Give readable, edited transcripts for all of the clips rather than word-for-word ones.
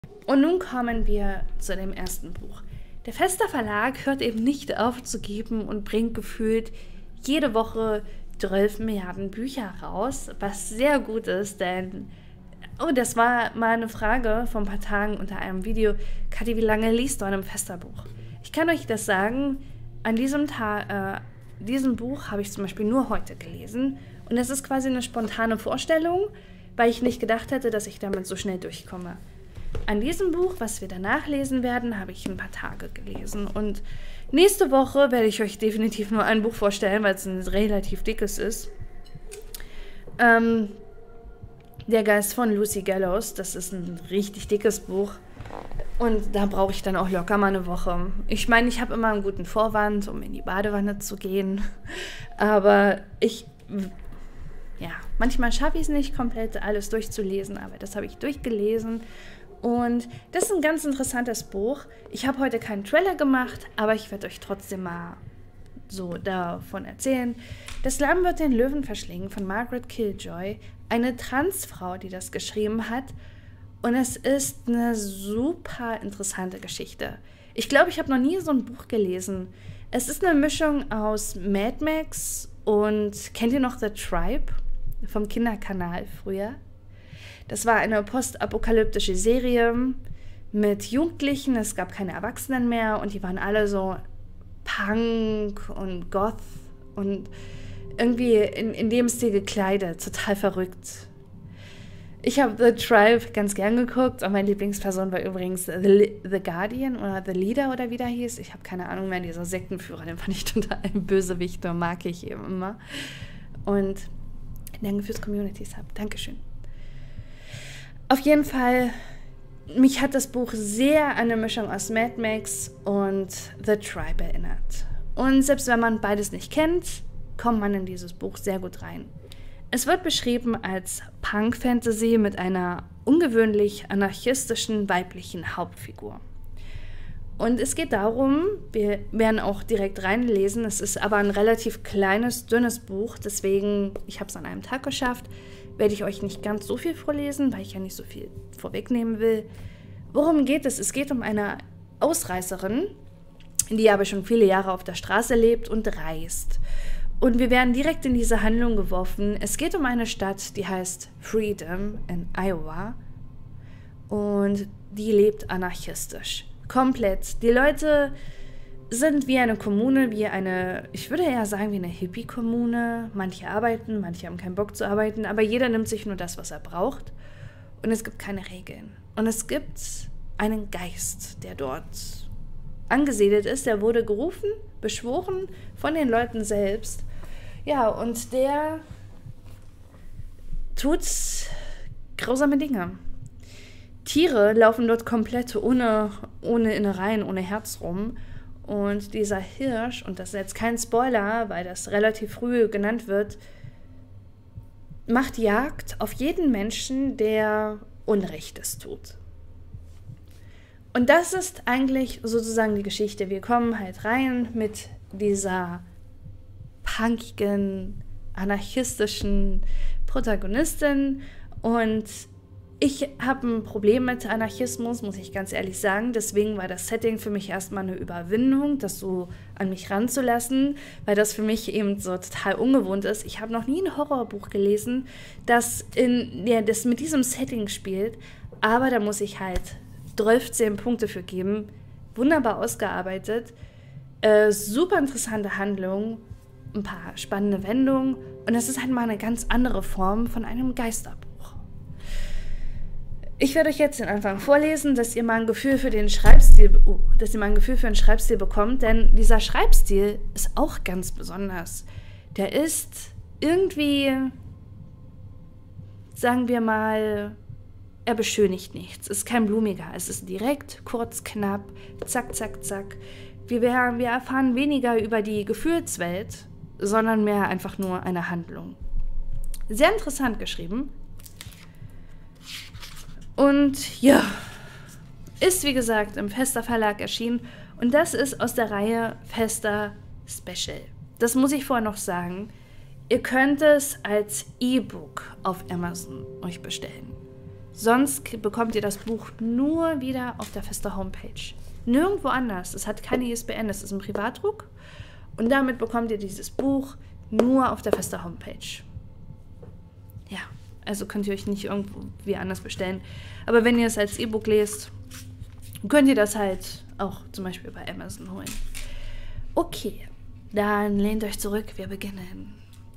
Und nun kommen wir zu dem ersten Buch. Der Vesta Verlag hört eben nicht auf zu geben und bringt gefühlt jede Woche 12 Milliarden Bücher raus, was sehr gut ist, denn das war mal eine Frage vor ein paar Tagen unter einem Video. Kathi, wie lange liest du an einem Vesta-Buch? Ich kann euch das sagen, an diesem Buch habe ich zum Beispiel nur heute gelesen und es ist quasi eine spontane Vorstellung, weil ich nicht gedacht hätte, dass ich damit so schnell durchkomme. An diesem Buch, was wir danach lesen werden, habe ich ein paar Tage gelesen und nächste Woche werde ich euch definitiv nur ein Buch vorstellen, weil es ein relativ dickes ist. Der Geist von Lucy Gallows, das ist ein richtig dickes Buch und da brauche ich dann auch locker mal eine Woche. Ich meine, ich habe immer einen guten Vorwand, um in die Badewanne zu gehen, aber manchmal schaffe ich es nicht komplett alles durchzulesen, aber das habe ich durchgelesen und das ist ein ganz interessantes Buch. Ich habe heute keinen Trailer gemacht, aber ich werde euch trotzdem mal so davon erzählen. Das Lamm wird den Löwen verschlingen von Margaret Killjoy, eine Transfrau, die das geschrieben hat. Und es ist eine super interessante Geschichte. Ich glaube, ich habe noch nie so ein Buch gelesen. Es ist eine Mischung aus Mad Max und kennt ihr noch The Tribe vom Kinderkanal früher? Das war eine postapokalyptische Serie mit Jugendlichen. Es gab keine Erwachsenen mehr und die waren alle so Punk und Goth und irgendwie in dem Stil gekleidet, total verrückt. Ich habe The Tribe ganz gern geguckt und meine Lieblingsperson war übrigens The Guardian oder The Leader oder wie der hieß. Ich habe keine Ahnung mehr, dieser Sektenführer, den fand ich total ein Bösewicht und mag ich eben immer. Und danke fürs Community-Sub, Dankeschön. Auf jeden Fall, mich hat das Buch sehr an eine Mischung aus Mad Max und The Tribe erinnert. Und selbst wenn man beides nicht kennt, kommt man in dieses Buch sehr gut rein. Es wird beschrieben als Punk-Fantasy mit einer ungewöhnlich anarchistischen weiblichen Hauptfigur. Und es geht darum, wir werden auch direkt reinlesen, es ist aber ein relativ kleines, dünnes Buch, deswegen, ich habe es an einem Tag geschafft, werde ich euch nicht ganz so viel vorlesen, weil ich ja nicht so viel vorwegnehmen will. Worum geht es? Es geht um eine Ausreißerin, die aber schon viele Jahre auf der Straße lebt und reist. Und wir werden direkt in diese Handlung geworfen. Es geht um eine Stadt, die heißt Freedom in Iowa. Und die lebt anarchistisch. Komplett. Die Leute sind wie eine Kommune, ich würde eher sagen, wie eine Hippie-Kommune. Manche arbeiten, manche haben keinen Bock zu arbeiten, aber jeder nimmt sich nur das, was er braucht. Und es gibt keine Regeln. Und es gibt einen Geist, der dort angesiedelt ist. Der wurde gerufen, beschworen von den Leuten selbst. Ja, und der tut grausame Dinge. Tiere laufen dort komplett ohne Innereien, ohne Herz rum. Und dieser Hirsch, und das ist jetzt kein Spoiler, weil das relativ früh genannt wird, macht Jagd auf jeden Menschen, der Unrechtes tut. Und das ist eigentlich sozusagen die Geschichte. Wir kommen halt rein mit dieser punkigen, anarchistischen Protagonistin und ich habe ein Problem mit Anarchismus, muss ich ganz ehrlich sagen. Deswegen war das Setting für mich erstmal eine Überwindung, das so an mich ranzulassen, weil das für mich eben so total ungewohnt ist. Ich habe noch nie ein Horrorbuch gelesen, das mit diesem Setting spielt, aber da muss ich halt 12 Punkte für geben. Wunderbar ausgearbeitet, super interessante Handlung, ein paar spannende Wendungen und es ist halt mal eine ganz andere Form von einem Geisterbuch. Ich werde euch jetzt den Anfang vorlesen, dass ihr mal ein Gefühl für den Schreibstil bekommt, denn dieser Schreibstil ist auch ganz besonders. Der ist irgendwie, sagen wir mal, er beschönigt nichts. Es ist kein blumiger, es ist direkt, kurz, knapp, zack, zack, zack. Wir erfahren weniger über die Gefühlswelt, sondern mehr einfach nur eine Handlung. Sehr interessant geschrieben. Und ja, ist wie gesagt im Vesta Verlag erschienen und das ist aus der Reihe Vesta Special. Das muss ich vorher noch sagen. Ihr könnt es als E-Book auf Amazon euch bestellen. Sonst bekommt ihr das Buch nur wieder auf der Vesta Homepage. Nirgendwo anders. Es hat keine ISBN, es ist ein Privatdruck. Und damit bekommt ihr dieses Buch nur auf der Vesta Homepage. Ja, also könnt ihr euch nicht irgendwie anders bestellen. Aber wenn ihr es als E-Book lest, könnt ihr das halt auch zum Beispiel bei Amazon holen. Okay, dann lehnt euch zurück, wir beginnen.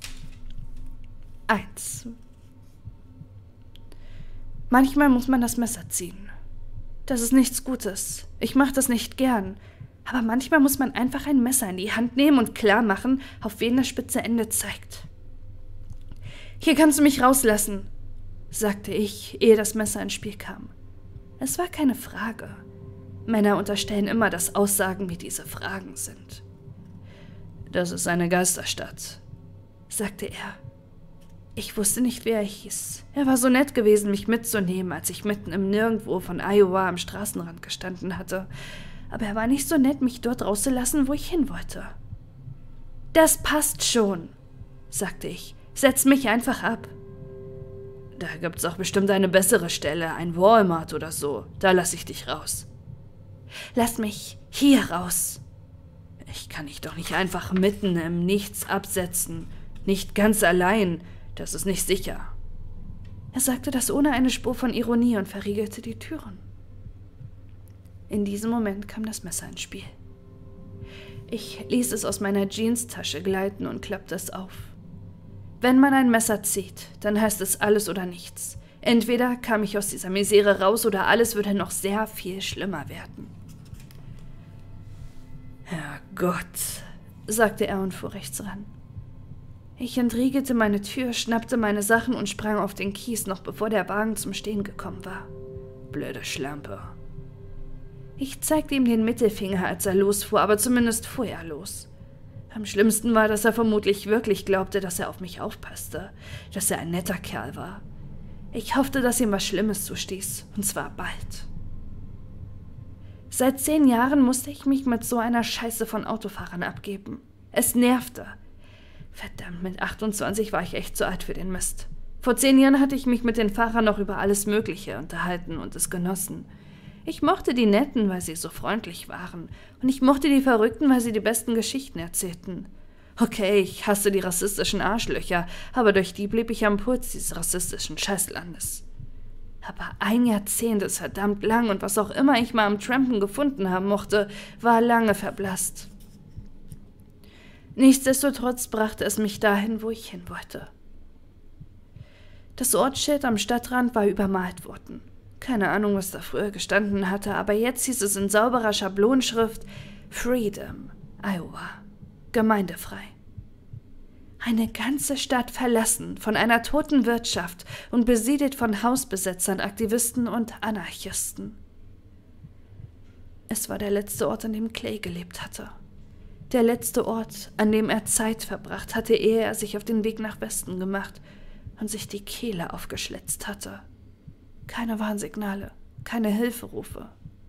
1. Manchmal muss man das Messer ziehen. Das ist nichts Gutes. Ich mache das nicht gern. Aber manchmal muss man einfach ein Messer in die Hand nehmen und klar machen, auf wen das spitze Ende zeigt. »Hier kannst du mich rauslassen«, sagte ich, ehe das Messer ins Spiel kam. Es war keine Frage. Männer unterstellen immer, dass Aussagen wie diese Fragen sind. »Das ist eine Geisterstadt«, sagte er. Ich wusste nicht, wie er hieß. Er war so nett gewesen, mich mitzunehmen, als ich mitten im Nirgendwo von Iowa am Straßenrand gestanden hatte. Aber er war nicht so nett, mich dort rauszulassen, wo ich hin wollte. »Das passt schon«, sagte ich. »Setz mich einfach ab.« »Da gibt's auch bestimmt eine bessere Stelle, ein Walmart oder so. Da lasse ich dich raus.« »Lass mich hier raus.« »Ich kann dich doch nicht einfach mitten im Nichts absetzen. Nicht ganz allein. Das ist nicht sicher.« Er sagte das ohne eine Spur von Ironie und verriegelte die Türen. In diesem Moment kam das Messer ins Spiel. Ich ließ es aus meiner Jeanstasche gleiten und klappte es auf. Wenn man ein Messer zieht, dann heißt es alles oder nichts. Entweder kam ich aus dieser Misere raus oder alles würde noch sehr viel schlimmer werden. »Herrgott«, sagte er und fuhr rechts ran. Ich entriegelte meine Tür, schnappte meine Sachen und sprang auf den Kies, noch bevor der Wagen zum Stehen gekommen war. Blöde Schlampe. Ich zeigte ihm den Mittelfinger, als er losfuhr, aber zumindest fuhr er los. Am schlimmsten war, dass er vermutlich wirklich glaubte, dass er auf mich aufpasste, dass er ein netter Kerl war. Ich hoffte, dass ihm was Schlimmes zustieß, und zwar bald. Seit 10 Jahren musste ich mich mit so einer Scheiße von Autofahrern abgeben. Es nervte. Verdammt, mit 28 war ich echt zu alt für den Mist. Vor 10 Jahren hatte ich mich mit den Fahrern noch über alles Mögliche unterhalten und es genossen. Ich mochte die Netten, weil sie so freundlich waren. Und ich mochte die Verrückten, weil sie die besten Geschichten erzählten. Okay, ich hasste die rassistischen Arschlöcher, aber durch die blieb ich am Puls dieses rassistischen Scheißlandes. Aber 1 Jahrzehnt ist verdammt lang und was auch immer ich mal am Trampen gefunden haben mochte, war lange verblasst. Nichtsdestotrotz brachte es mich dahin, wo ich hin wollte. Das Ortsschild am Stadtrand war übermalt worden. Keine Ahnung, was da früher gestanden hatte, aber jetzt hieß es in sauberer Schablonschrift Freedom, Iowa, gemeindefrei. Eine ganze Stadt verlassen von einer toten Wirtschaft und besiedelt von Hausbesetzern, Aktivisten und Anarchisten. Es war der letzte Ort, an dem Clay gelebt hatte. Der letzte Ort, an dem er Zeit verbracht hatte, ehe er sich auf den Weg nach Westen gemacht und sich die Kehle aufgeschlitzt hatte. Keine Warnsignale, keine Hilferufe.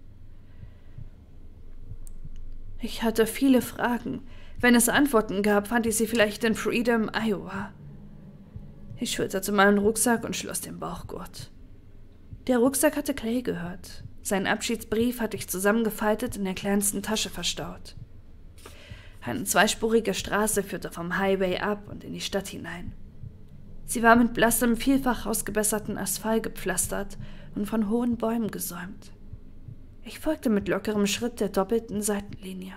Ich hatte viele Fragen. Wenn es Antworten gab, fand ich sie vielleicht in Freedom, Iowa. Ich schulterte meinen Rucksack und schloss den Bauchgurt. Der Rucksack hatte Clay gehört. Seinen Abschiedsbrief hatte ich zusammengefaltet in der kleinsten Tasche verstaut. Eine 2-spurige Straße führte vom Highway ab und in die Stadt hinein. Sie war mit blassem, vielfach ausgebesserten Asphalt gepflastert und von hohen Bäumen gesäumt. Ich folgte mit lockerem Schritt der doppelten Seitenlinie.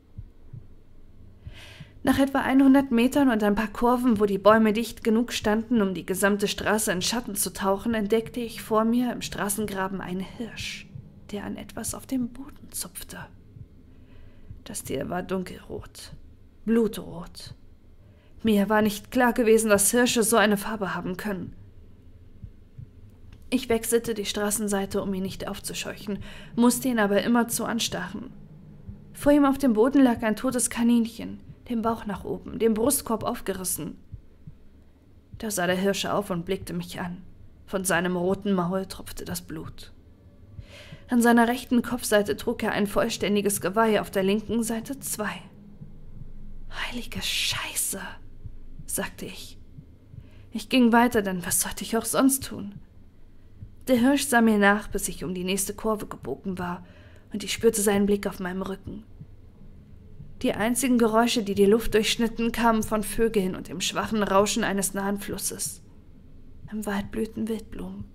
Nach etwa 100 Metern und ein paar Kurven, wo die Bäume dicht genug standen, um die gesamte Straße in Schatten zu tauchen, entdeckte ich vor mir im Straßengraben einen Hirsch, der an etwas auf dem Boden zupfte. Das Tier war dunkelrot, blutrot. Mir war nicht klar gewesen, dass Hirsche so eine Farbe haben können. Ich wechselte die Straßenseite, um ihn nicht aufzuscheuchen, musste ihn aber immerzu anstarren. Vor ihm auf dem Boden lag ein totes Kaninchen, den Bauch nach oben, den Brustkorb aufgerissen. Da sah der Hirsch auf und blickte mich an. Von seinem roten Maul tropfte das Blut. An seiner rechten Kopfseite trug er ein vollständiges Geweih, auf der linken Seite 2. »Heilige Scheiße«, sagte ich. Ich ging weiter, denn was sollte ich auch sonst tun? Der Hirsch sah mir nach, bis ich um die nächste Kurve gebogen war, und ich spürte seinen Blick auf meinem Rücken. Die einzigen Geräusche, die die Luft durchschnitten, kamen von Vögeln und dem schwachen Rauschen eines nahen Flusses. Im Wald blühten Wildblumen.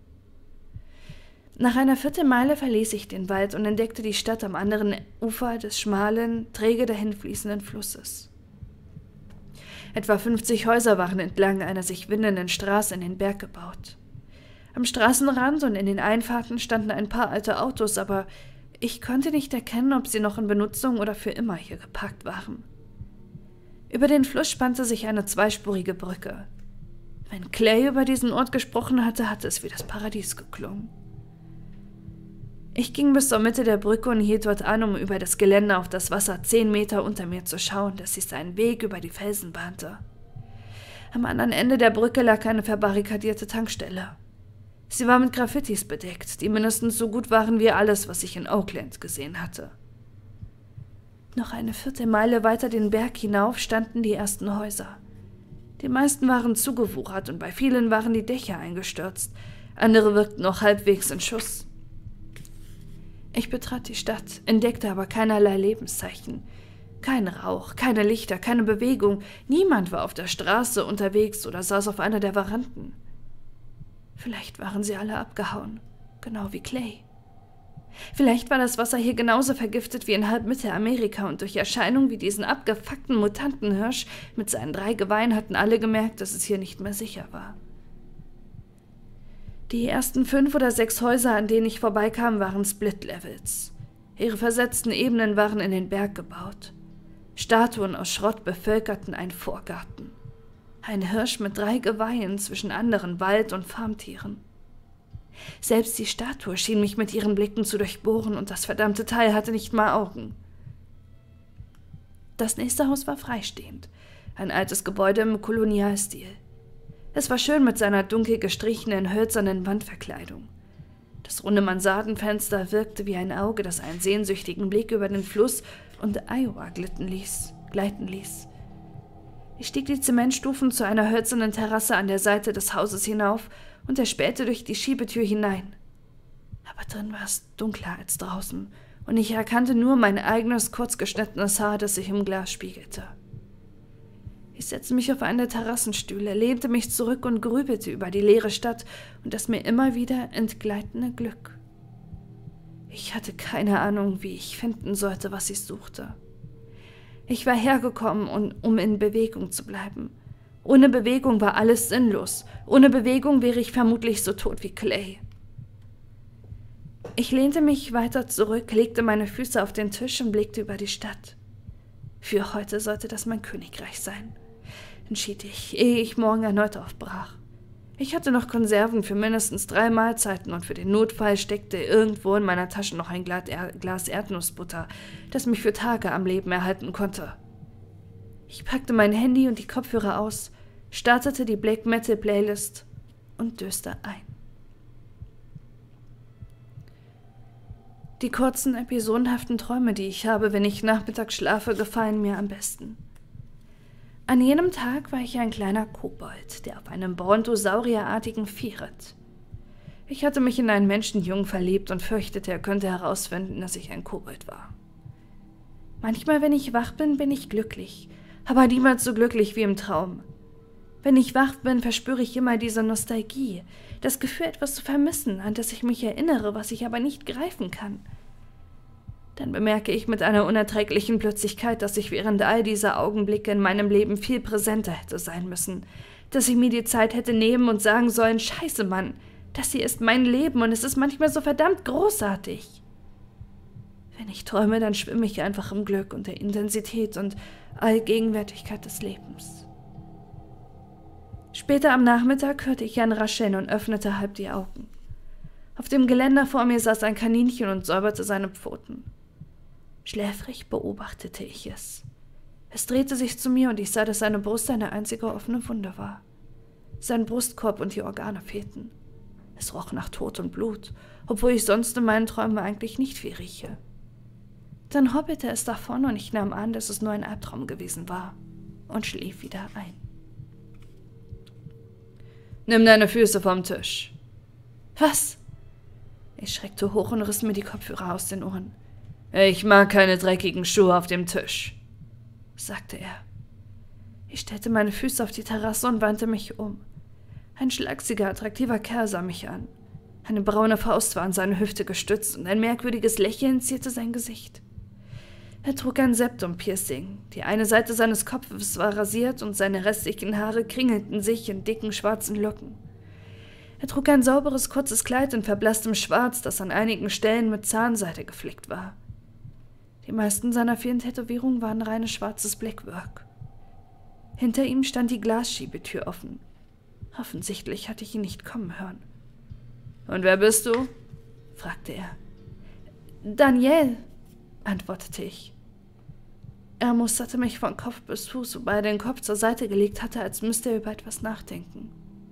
Nach einer Viertelmeile verließ ich den Wald und entdeckte die Stadt am anderen Ufer des schmalen, träge dahinfließenden Flusses. Etwa 50 Häuser waren entlang einer sich windenden Straße in den Berg gebaut. Am Straßenrand und in den Einfahrten standen ein paar alte Autos, aber ich konnte nicht erkennen, ob sie noch in Benutzung oder für immer hier geparkt waren. Über den Fluss spannte sich eine zweispurige Brücke. Wenn Clay über diesen Ort gesprochen hatte, hatte es wie das Paradies geklungen. Ich ging bis zur Mitte der Brücke und hielt dort an, um über das Gelände auf das Wasser 10 Meter unter mir zu schauen, das sich seinen Weg über die Felsen bahnte. Am anderen Ende der Brücke lag eine verbarrikadierte Tankstelle. Sie war mit Graffitis bedeckt, die mindestens so gut waren wie alles, was ich in Oakland gesehen hatte. Noch eine Viertelmeile weiter den Berg hinauf standen die ersten Häuser. Die meisten waren zugewuchert und bei vielen waren die Dächer eingestürzt, andere wirkten noch halbwegs in Schuss. Ich betrat die Stadt, entdeckte aber keinerlei Lebenszeichen. Kein Rauch, keine Lichter, keine Bewegung, niemand war auf der Straße unterwegs oder saß auf einer der Veranden. Vielleicht waren sie alle abgehauen, genau wie Clay. Vielleicht war das Wasser hier genauso vergiftet wie in halb Mittelamerika und durch Erscheinungen wie diesen abgefuckten Mutantenhirsch mit seinen 3 Geweihen hatten alle gemerkt, dass es hier nicht mehr sicher war. Die ersten 5 oder 6 Häuser, an denen ich vorbeikam, waren Split-Levels. Ihre versetzten Ebenen waren in den Berg gebaut. Statuen aus Schrott bevölkerten einen Vorgarten. Ein Hirsch mit 3 Geweihen zwischen anderen Wald- und Farmtieren. Selbst die Statue schien mich mit ihren Blicken zu durchbohren und das verdammte Teil hatte nicht mal Augen. Das nächste Haus war freistehend, ein altes Gebäude im Kolonialstil. Es war schön mit seiner dunkel gestrichenen, hölzernen Wandverkleidung. Das runde Mansardenfenster wirkte wie ein Auge, das einen sehnsüchtigen Blick über den Fluss und Iowa gleiten ließ. Ich stieg die Zementstufen zu einer hölzernen Terrasse an der Seite des Hauses hinauf und erspähte durch die Schiebetür hinein. Aber drin war es dunkler als draußen, und ich erkannte nur mein eigenes, kurzgeschnittenes Haar, das sich im Glas spiegelte. Ich setzte mich auf einen der Terrassenstühle, lehnte mich zurück und grübelte über die leere Stadt und das mir immer wieder entgleitende Glück. Ich hatte keine Ahnung, wie ich finden sollte, was ich suchte. Ich war hergekommen, um in Bewegung zu bleiben. Ohne Bewegung war alles sinnlos. Ohne Bewegung wäre ich vermutlich so tot wie Clay. Ich lehnte mich weiter zurück, legte meine Füße auf den Tisch und blickte über die Stadt. Für heute sollte das mein Königreich sein, entschied ich, ehe ich morgen erneut aufbrach. Ich hatte noch Konserven für mindestens 3 Mahlzeiten und für den Notfall steckte irgendwo in meiner Tasche noch ein Glas Erdnussbutter, das mich für Tage am Leben erhalten konnte. Ich packte mein Handy und die Kopfhörer aus, startete die Black Metal Playlist und döste ein. Die kurzen, episodenhaften Träume, die ich habe, wenn ich nachmittags schlafe, gefallen mir am besten. An jenem Tag war ich ein kleiner Kobold, der auf einem brontosaurierartigen Vieh ritt. Ich hatte mich in einen Menschenjungen verliebt und fürchtete, er könnte herausfinden, dass ich ein Kobold war. Manchmal, wenn ich wach bin, bin ich glücklich, aber niemals so glücklich wie im Traum. Wenn ich wach bin, verspüre ich immer diese Nostalgie, das Gefühl, etwas zu vermissen, an das ich mich erinnere, was ich aber nicht greifen kann. Dann bemerke ich mit einer unerträglichen Plötzlichkeit, dass ich während all dieser Augenblicke in meinem Leben viel präsenter hätte sein müssen, dass ich mir die Zeit hätte nehmen und sagen sollen, Scheiße, Mann, das hier ist mein Leben und es ist manchmal so verdammt großartig. Wenn ich träume, dann schwimme ich einfach im Glück und der Intensität und Allgegenwärtigkeit des Lebens. Später am Nachmittag hörte ich ein Rascheln und öffnete halb die Augen. Auf dem Geländer vor mir saß ein Kaninchen und säuberte seine Pfoten. Schläfrig beobachtete ich es. Es drehte sich zu mir und ich sah, dass seine Brust eine einzige offene Wunde war. Sein Brustkorb und die Organe fehlten. Es roch nach Tod und Blut, obwohl ich sonst in meinen Träumen eigentlich nicht viel rieche. Dann hoppelte es davon und ich nahm an, dass es nur ein Albtraum gewesen war und schlief wieder ein. »Nimm deine Füße vom Tisch«, Was? Ich schreckte hoch und riss mir die Kopfhörer aus den Ohren. Ich mag keine dreckigen Schuhe auf dem Tisch, sagte er. Ich stellte meine Füße auf die Terrasse und wandte mich um. Ein schlachsiger, attraktiver Kerl sah mich an. Eine braune Faust war an seine Hüfte gestützt und ein merkwürdiges Lächeln zierte sein Gesicht. Er trug ein Septum-Piercing. Die eine Seite seines Kopfes war rasiert und seine restlichen Haare kringelten sich in dicken schwarzen Locken. Er trug ein sauberes, kurzes Kleid in verblasstem Schwarz, das an einigen Stellen mit Zahnseide geflickt war. Die meisten seiner vielen Tätowierungen waren reines schwarzes Blackwork. Hinter ihm stand die Glasschiebetür offen. Offensichtlich hatte ich ihn nicht kommen hören. »Und wer bist du?« fragte er. »Danielle«, antwortete ich. Er musterte mich von Kopf bis Fuß, wobei er den Kopf zur Seite gelegt hatte, als müsste er über etwas nachdenken.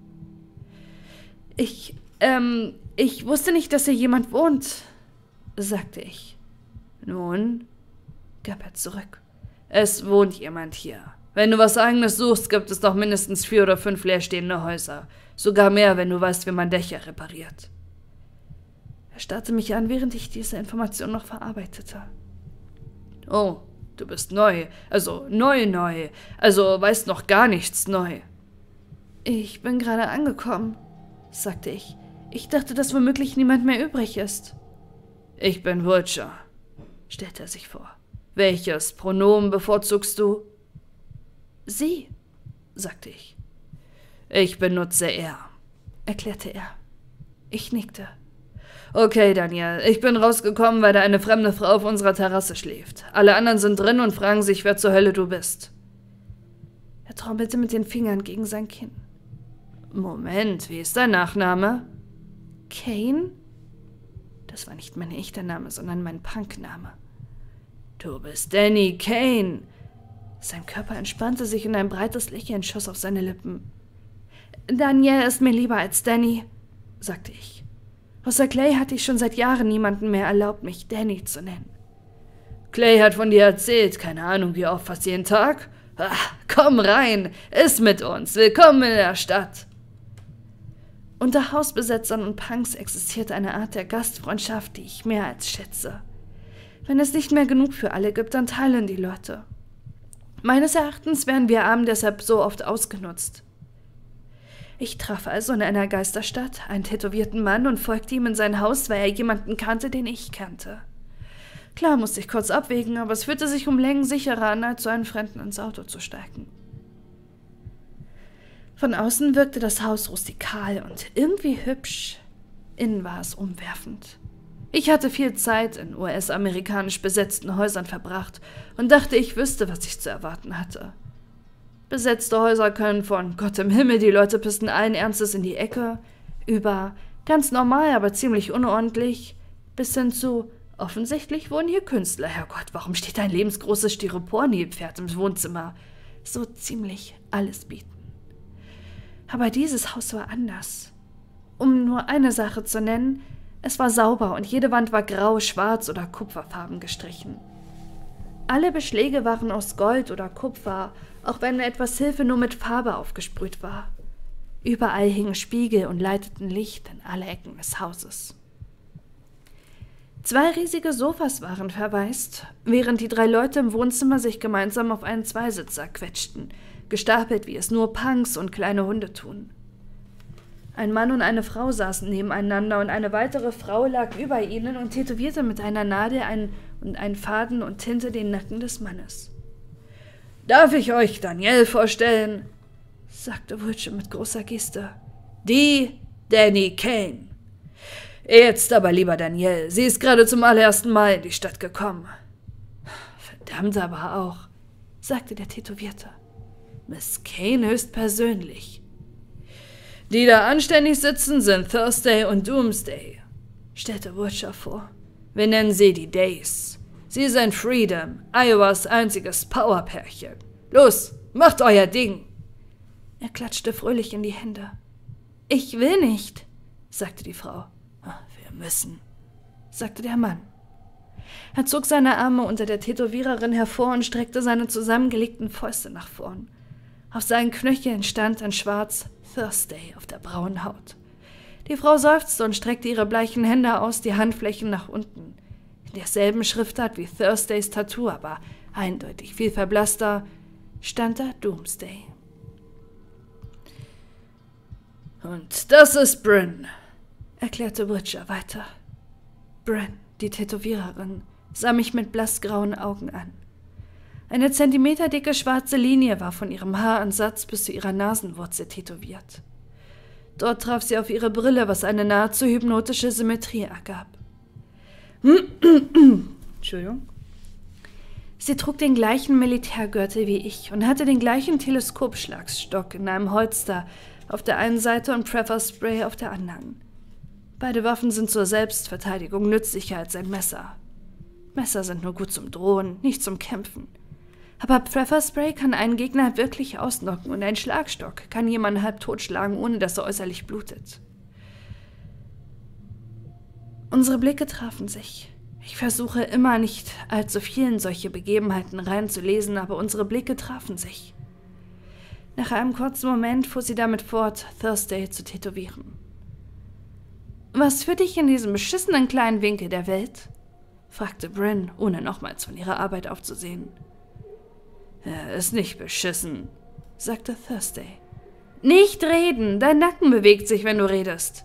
Ich wusste nicht, dass hier jemand wohnt«, sagte ich. »Nun«, gab er zurück, »es wohnt jemand hier. Wenn du was Eigenes suchst, gibt es noch mindestens 4 oder 5 leerstehende Häuser. Sogar mehr, wenn du weißt, wie man Dächer repariert.« Er starrte mich an, während ich diese Information noch verarbeitete. »Oh, du bist neu. Also neu. Also weißt noch gar nichts neu.« »Ich bin gerade angekommen«, sagte ich. »Ich dachte, dass womöglich niemand mehr übrig ist.« »Ich bin Vulture«, stellte er sich vor. »Welches Pronomen bevorzugst du?« »Sie«, sagte ich. »Ich benutze er«, erklärte er. Ich nickte. »Okay, Daniel, ich bin rausgekommen, weil da eine fremde Frau auf unserer Terrasse schläft. Alle anderen sind drin und fragen sich, wer zur Hölle du bist.« Er trommelte mit den Fingern gegen sein Kinn. »Moment, wie ist dein Nachname?« »Kane?« Das war nicht mein echter Name, sondern mein Punkname. »Du bist Danny Kane.« Sein Körper entspannte sich und ein breites Lächeln schoss auf seine Lippen. »Danielle ist mir lieber als Danny«, sagte ich. Außer Clay hatte ich schon seit Jahren niemanden mehr erlaubt, mich Danny zu nennen. »Clay hat von dir erzählt, keine Ahnung wie oft, fast jeden Tag? Ach, komm rein, iss mit uns, willkommen in der Stadt.« Unter Hausbesetzern und Punks existiert eine Art der Gastfreundschaft, die ich mehr als schätze. Wenn es nicht mehr genug für alle gibt, dann teilen die Leute. Meines Erachtens werden wir Armen deshalb so oft ausgenutzt. Ich traf also in einer Geisterstadt einen tätowierten Mann und folgte ihm in sein Haus, weil er jemanden kannte, den ich kannte. Klar musste ich kurz abwägen, aber es fühlte sich um Längen sicherer an, als so einen Fremden ins Auto zu steigen. Von außen wirkte das Haus rustikal und irgendwie hübsch. Innen war es umwerfend. Ich hatte viel Zeit in US-amerikanisch besetzten Häusern verbracht und dachte, ich wüsste, was ich zu erwarten hatte. Besetzte Häuser können von Gott im Himmel, die Leute pissen allen Ernstes in die Ecke, über ganz normal, aber ziemlich unordentlich, bis hin zu offensichtlich wohnen hier Künstler. Herrgott, warum steht ein lebensgroßes Styropor-Nilpferd im Wohnzimmer? So ziemlich alles bieten. Aber dieses Haus war anders. Um nur eine Sache zu nennen, es war sauber und jede Wand war grau, schwarz oder kupferfarben gestrichen. Alle Beschläge waren aus Gold oder Kupfer, auch wenn etwas Hilfe nur mit Farbe aufgesprüht war. Überall hingen Spiegel und leiteten Licht in alle Ecken des Hauses. 2 riesige Sofas waren verwaist, während die 3 Leute im Wohnzimmer sich gemeinsam auf einen Zweisitzer quetschten, gestapelt, wie es nur Punks und kleine Hunde tun. Ein Mann und eine Frau saßen nebeneinander und eine weitere Frau lag über ihnen und tätowierte mit einer Nadel einen Faden und Tinte den Nacken des Mannes. »Darf ich euch Danielle vorstellen?«, sagte Vulture mit großer Geste. »Die Danny Kane. Jetzt aber, lieber Danielle, sie ist gerade zum allerersten Mal in die Stadt gekommen.« »Verdammt aber auch«, sagte der Tätowierte. »Miss Kane höchstpersönlich.« »Die da anständig sitzen, sind Thursday und Doomsday«, stellte Vulture vor. »Wir nennen sie die Days. Sie sind Freedom, Iowas einziges Powerpärchen. Los, macht euer Ding!« Er klatschte fröhlich in die Hände. »Ich will nicht«, sagte die Frau. »Wir müssen«, sagte der Mann. Er zog seine Arme unter der Tätowiererin hervor und streckte seine zusammengelegten Fäuste nach vorn. Auf seinen Knöcheln stand in Schwarz Thursday auf der braunen Haut. Die Frau seufzte und streckte ihre bleichen Hände aus, die Handflächen nach unten. In derselben Schriftart wie Thursdays Tattoo, aber eindeutig viel verblasster, stand da Doomsday. »Und das ist Bryn«, erklärte Bridger weiter. Bryn, die Tätowiererin, sah mich mit blassgrauen Augen an. Eine zentimeterdicke schwarze Linie war von ihrem Haaransatz bis zu ihrer Nasenwurzel tätowiert. Dort traf sie auf ihre Brille, was eine nahezu hypnotische Symmetrie ergab. Entschuldigung. Sie trug den gleichen Militärgürtel wie ich und hatte den gleichen Teleskopschlagstock in einem Holster auf der einen Seite und Pfefferspray auf der anderen. Beide Waffen sind zur Selbstverteidigung nützlicher als ein Messer. Messer sind nur gut zum Drohen, nicht zum Kämpfen. Aber Pfefferspray kann einen Gegner wirklich ausnocken und ein Schlagstock kann jemanden halb totschlagen, ohne dass er äußerlich blutet. Unsere Blicke trafen sich. Ich versuche immer nicht allzu viel in solche Begebenheiten reinzulesen, aber unsere Blicke trafen sich. Nach einem kurzen Moment fuhr sie damit fort, Thursday zu tätowieren. »Was führt dich in diesem beschissenen kleinen Winkel der Welt?« fragte Bryn, ohne nochmals von ihrer Arbeit aufzusehen. »Er ist nicht beschissen«, sagte Thursday. »Nicht reden! Dein Nacken bewegt sich, wenn du redest.«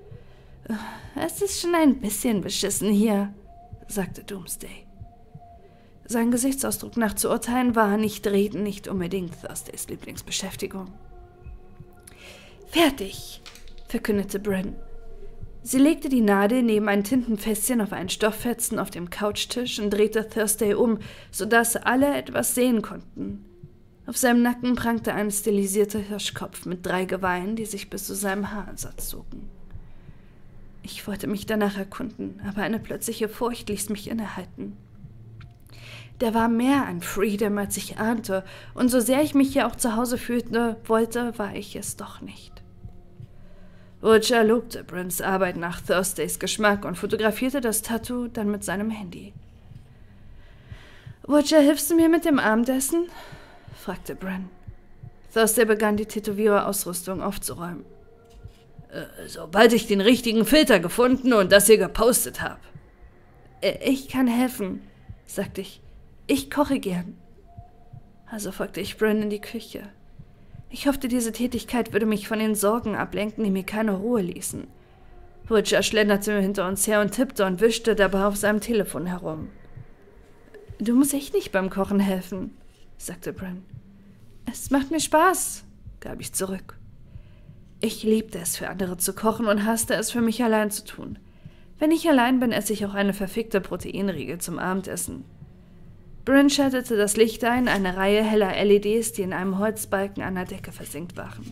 »Es ist schon ein bisschen beschissen hier«, sagte Doomsday. Sein Gesichtsausdruck nach zu urteilen war nicht reden, nicht unbedingt Thursdays Lieblingsbeschäftigung. »Fertig«, verkündete Bryn. Sie legte die Nadel neben ein Tintenfässchen auf einen Stofffetzen auf dem Couchtisch und drehte Thursday um, sodass alle etwas sehen konnten. Auf seinem Nacken prangte ein stilisierter Hirschkopf mit 3 Geweihen, die sich bis zu seinem Haaransatz zogen. Ich wollte mich danach erkunden, aber eine plötzliche Furcht ließ mich innehalten. Der war mehr an Freedom, als ich ahnte, und so sehr ich mich hier auch zu Hause fühlte, war ich es doch nicht. Bridger lobte Bryns Arbeit nach Thursdays Geschmack und fotografierte das Tattoo dann mit seinem Handy. »Bridger, hilfst du mir mit dem Abendessen?« fragte Bryn. Thursday begann die Tätowiererausrüstung aufzuräumen. »Sobald ich den richtigen Filter gefunden und das hier gepostet habe.« »Ich kann helfen«, sagte ich. »Ich koche gern.« Also folgte ich Bryn in die Küche. Ich hoffte, diese Tätigkeit würde mich von den Sorgen ablenken, die mir keine Ruhe ließen. Bridger schlenderte hinter uns her und tippte und wischte dabei auf seinem Telefon herum. »Du musst echt nicht beim Kochen helfen«, sagte Bryn. »Es macht mir Spaß«, gab ich zurück. Ich liebte es, für andere zu kochen und hasste es, für mich allein zu tun. Wenn ich allein bin, esse ich auch eine verfickte Proteinriegel zum Abendessen. Bryn schaltete das Licht ein, eine Reihe heller LEDs, die in einem Holzbalken an der Decke versenkt waren.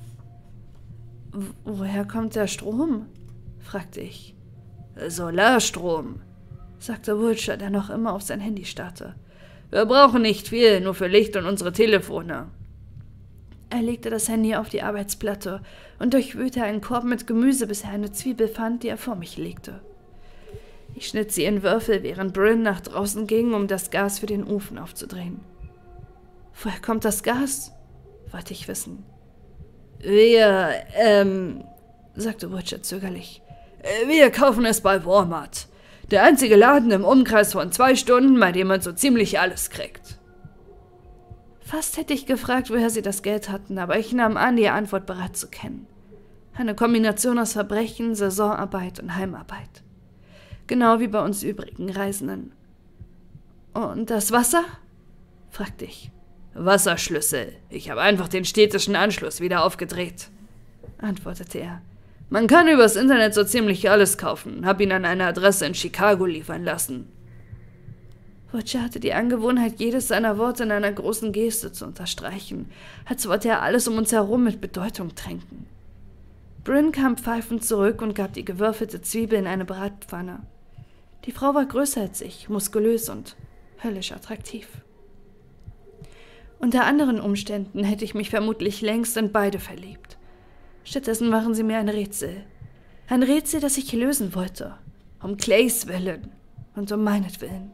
»Woher kommt der Strom?« fragte ich. »Solarstrom«, sagte Bridger, der noch immer auf sein Handy starrte. »Wir brauchen nicht viel, nur für Licht und unsere Telefone.« Er legte das Handy auf die Arbeitsplatte und durchwühlte einen Korb mit Gemüse, bis er eine Zwiebel fand, die er vor mich legte. Ich schnitt sie in Würfel, während Bryn nach draußen ging, um das Gas für den Ofen aufzudrehen. »Woher kommt das Gas?« wollte ich wissen. »Wir, sagte Bridger zögerlich. »Wir kaufen es bei Walmart. Der einzige Laden im Umkreis von 2 Stunden, bei dem man so ziemlich alles kriegt.« Fast hätte ich gefragt, woher sie das Geld hatten, aber ich nahm an, die Antwort bereits zu kennen. Eine Kombination aus Verbrechen, Saisonarbeit und Heimarbeit. Genau wie bei uns übrigen Reisenden. »Und das Wasser?« fragte ich. »Wasserschlüssel. Ich habe einfach den städtischen Anschluss wieder aufgedreht«, antwortete er. »Man kann übers Internet so ziemlich alles kaufen. Hab ihn an eine Adresse in Chicago liefern lassen.« Bridger hatte die Angewohnheit, jedes seiner Worte in einer großen Geste zu unterstreichen, als wollte er alles um uns herum mit Bedeutung tränken. Bryn kam pfeifend zurück und gab die gewürfelte Zwiebel in eine Bratpfanne. Die Frau war größer als ich, muskulös und höllisch attraktiv. Unter anderen Umständen hätte ich mich vermutlich längst in beide verliebt. Stattdessen waren sie mir ein Rätsel. Ein Rätsel, das ich lösen wollte. Um Clays Willen und um meinetwillen.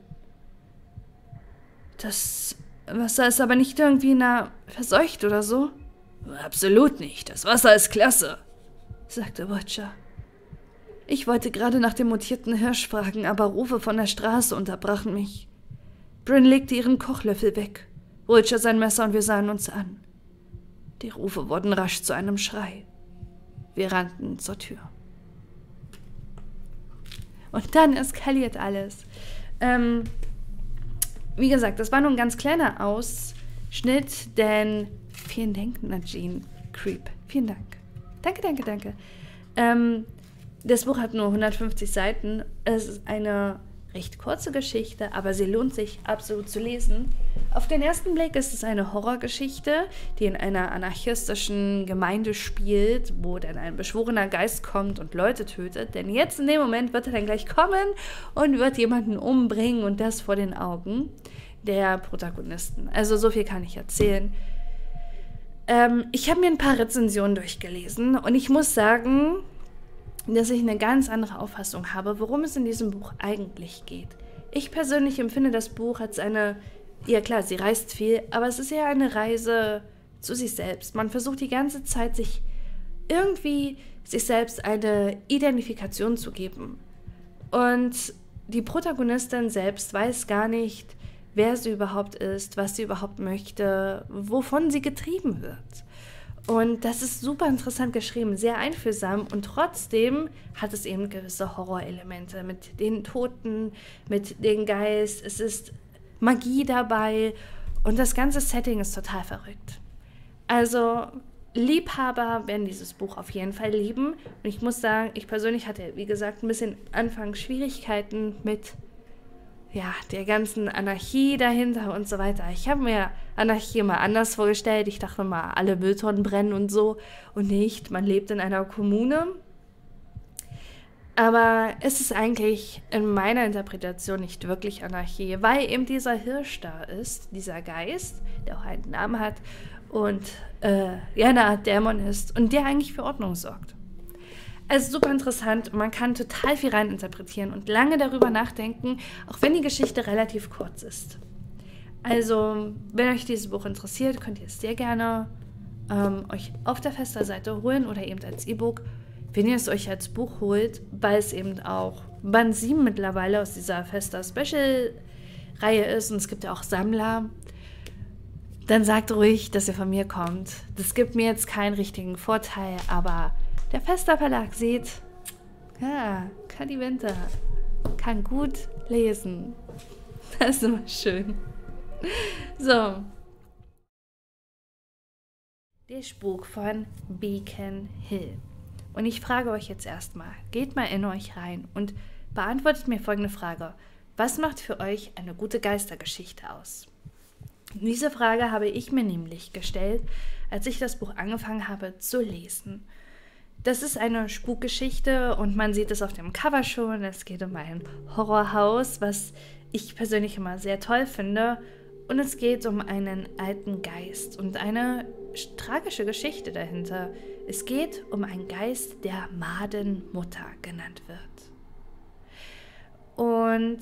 Das Wasser ist aber nicht irgendwie verseucht oder so? Absolut nicht. Das Wasser ist klasse, sagte Bridger. Ich wollte gerade nach dem mutierten Hirsch fragen, aber Rufe von der Straße unterbrachen mich. Bryn legte ihren Kochlöffel weg, Richard sein Messer und wir sahen uns an. Die Rufe wurden rasch zu einem Schrei. Wir rannten zur Tür. Und dann eskaliert alles. Wie gesagt, das war nur ein ganz kleiner Ausschnitt, denn vielen Dank, Najin Creep. Vielen Dank. Danke. Das Buch hat nur 150 Seiten. Es ist eine recht kurze Geschichte, aber sie lohnt sich absolut zu lesen. Auf den ersten Blick ist es eine Horrorgeschichte, die in einer anarchistischen Gemeinde spielt, wo dann ein beschworener Geist kommt und Leute tötet. Denn jetzt in dem Moment wird er dann gleich kommen und wird jemanden umbringen und das vor den Augen der Protagonisten. Also so viel kann ich erzählen. Ich habe mir ein paar Rezensionen durchgelesen und ich muss sagen, dass ich eine ganz andere Auffassung habe, worum es in diesem Buch eigentlich geht. Ich persönlich empfinde das Buch als eine, ja klar, sie reist viel, aber es ist eher eine Reise zu sich selbst. Man versucht die ganze Zeit, sich selbst eine Identifikation zu geben. Und die Protagonistin selbst weiß gar nicht, wer sie überhaupt ist, was sie überhaupt möchte, wovon sie getrieben wird. Und das ist super interessant geschrieben, sehr einfühlsam und trotzdem hat es eben gewisse Horrorelemente mit den Toten, mit dem Geist, es ist Magie dabei und das ganze Setting ist total verrückt. Also Liebhaber werden dieses Buch auf jeden Fall lieben und ich muss sagen, ich persönlich hatte, wie gesagt, ein bisschen anfangs Schwierigkeiten mit der ganzen Anarchie dahinter und so weiter. Ich habe mir Anarchie mal anders vorgestellt. Ich dachte mal, alle Mülltonnen brennen und so. Und nicht, man lebt in einer Kommune. Aber es ist eigentlich in meiner Interpretation nicht wirklich Anarchie, weil eben dieser Hirsch da ist, dieser Geist, der auch einen Namen hat und eine Art Dämon ist und der eigentlich für Ordnung sorgt. Also super interessant, man kann total viel reininterpretieren und lange darüber nachdenken, auch wenn die Geschichte relativ kurz ist. Also, wenn euch dieses Buch interessiert, könnt ihr es sehr gerne euch auf der Vesta-Seite holen oder eben als E-Book. Wenn ihr es euch als Buch holt, weil es eben auch Band 7 mittlerweile aus dieser Vesta-Special-Reihe ist und es gibt ja auch Sammler, dann sagt ruhig, dass ihr von mir kommt. Das gibt mir jetzt keinen richtigen Vorteil, aber der Vesta Verlag sieht, Kadi Winter kann gut lesen. Das ist immer schön. So. Der Spuk von Beacon Hill. Und ich frage euch jetzt erstmal, geht mal in euch rein und beantwortet mir folgende Frage. Was macht für euch eine gute Geistergeschichte aus? Diese Frage habe ich mir nämlich gestellt, als ich das Buch angefangen habe zu lesen. Das ist eine Spukgeschichte und man sieht es auf dem Cover schon. Es geht um ein Horrorhaus, was ich persönlich immer sehr toll finde. Und es geht um einen alten Geist und eine tragische Geschichte dahinter. Es geht um einen Geist, der Madenmutter genannt wird. Und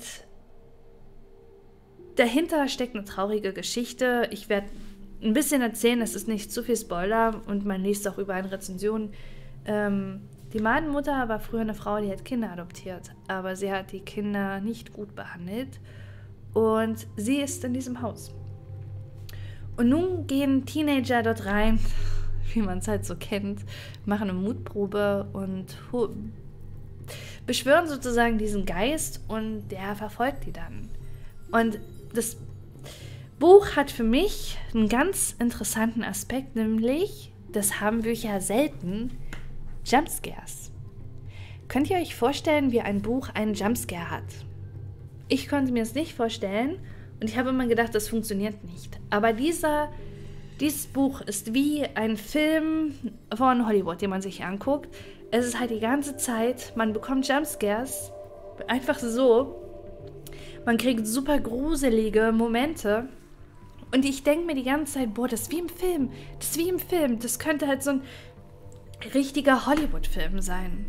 dahinter steckt eine traurige Geschichte. Ich werde ein bisschen erzählen, es ist nicht zu viel Spoiler und man liest auch überall in Rezensionen. Die Madenmutter war früher eine Frau, die hat Kinder adoptiert, aber sie hat die Kinder nicht gut behandelt und sie ist in diesem Haus. Und nun gehen Teenager dort rein, wie man es halt so kennt, machen eine Mutprobe und beschwören sozusagen diesen Geist und der verfolgt die dann. Und das Buch hat für mich einen ganz interessanten Aspekt, nämlich, das haben Bücher selten, Jumpscares. Könnt ihr euch vorstellen, wie ein Buch einen Jumpscare hat? Ich konnte mir es nicht vorstellen und ich habe immer gedacht, das funktioniert nicht. Aber dieses Buch ist wie ein Film von Hollywood, den man sich anguckt. Es ist halt die ganze Zeit, man bekommt Jumpscares, einfach so. Man kriegt super gruselige Momente. Und ich denke mir die ganze Zeit, boah, das ist wie im Film. Das ist wie im Film. Das könnte halt so ein richtiger Hollywood-Film sein.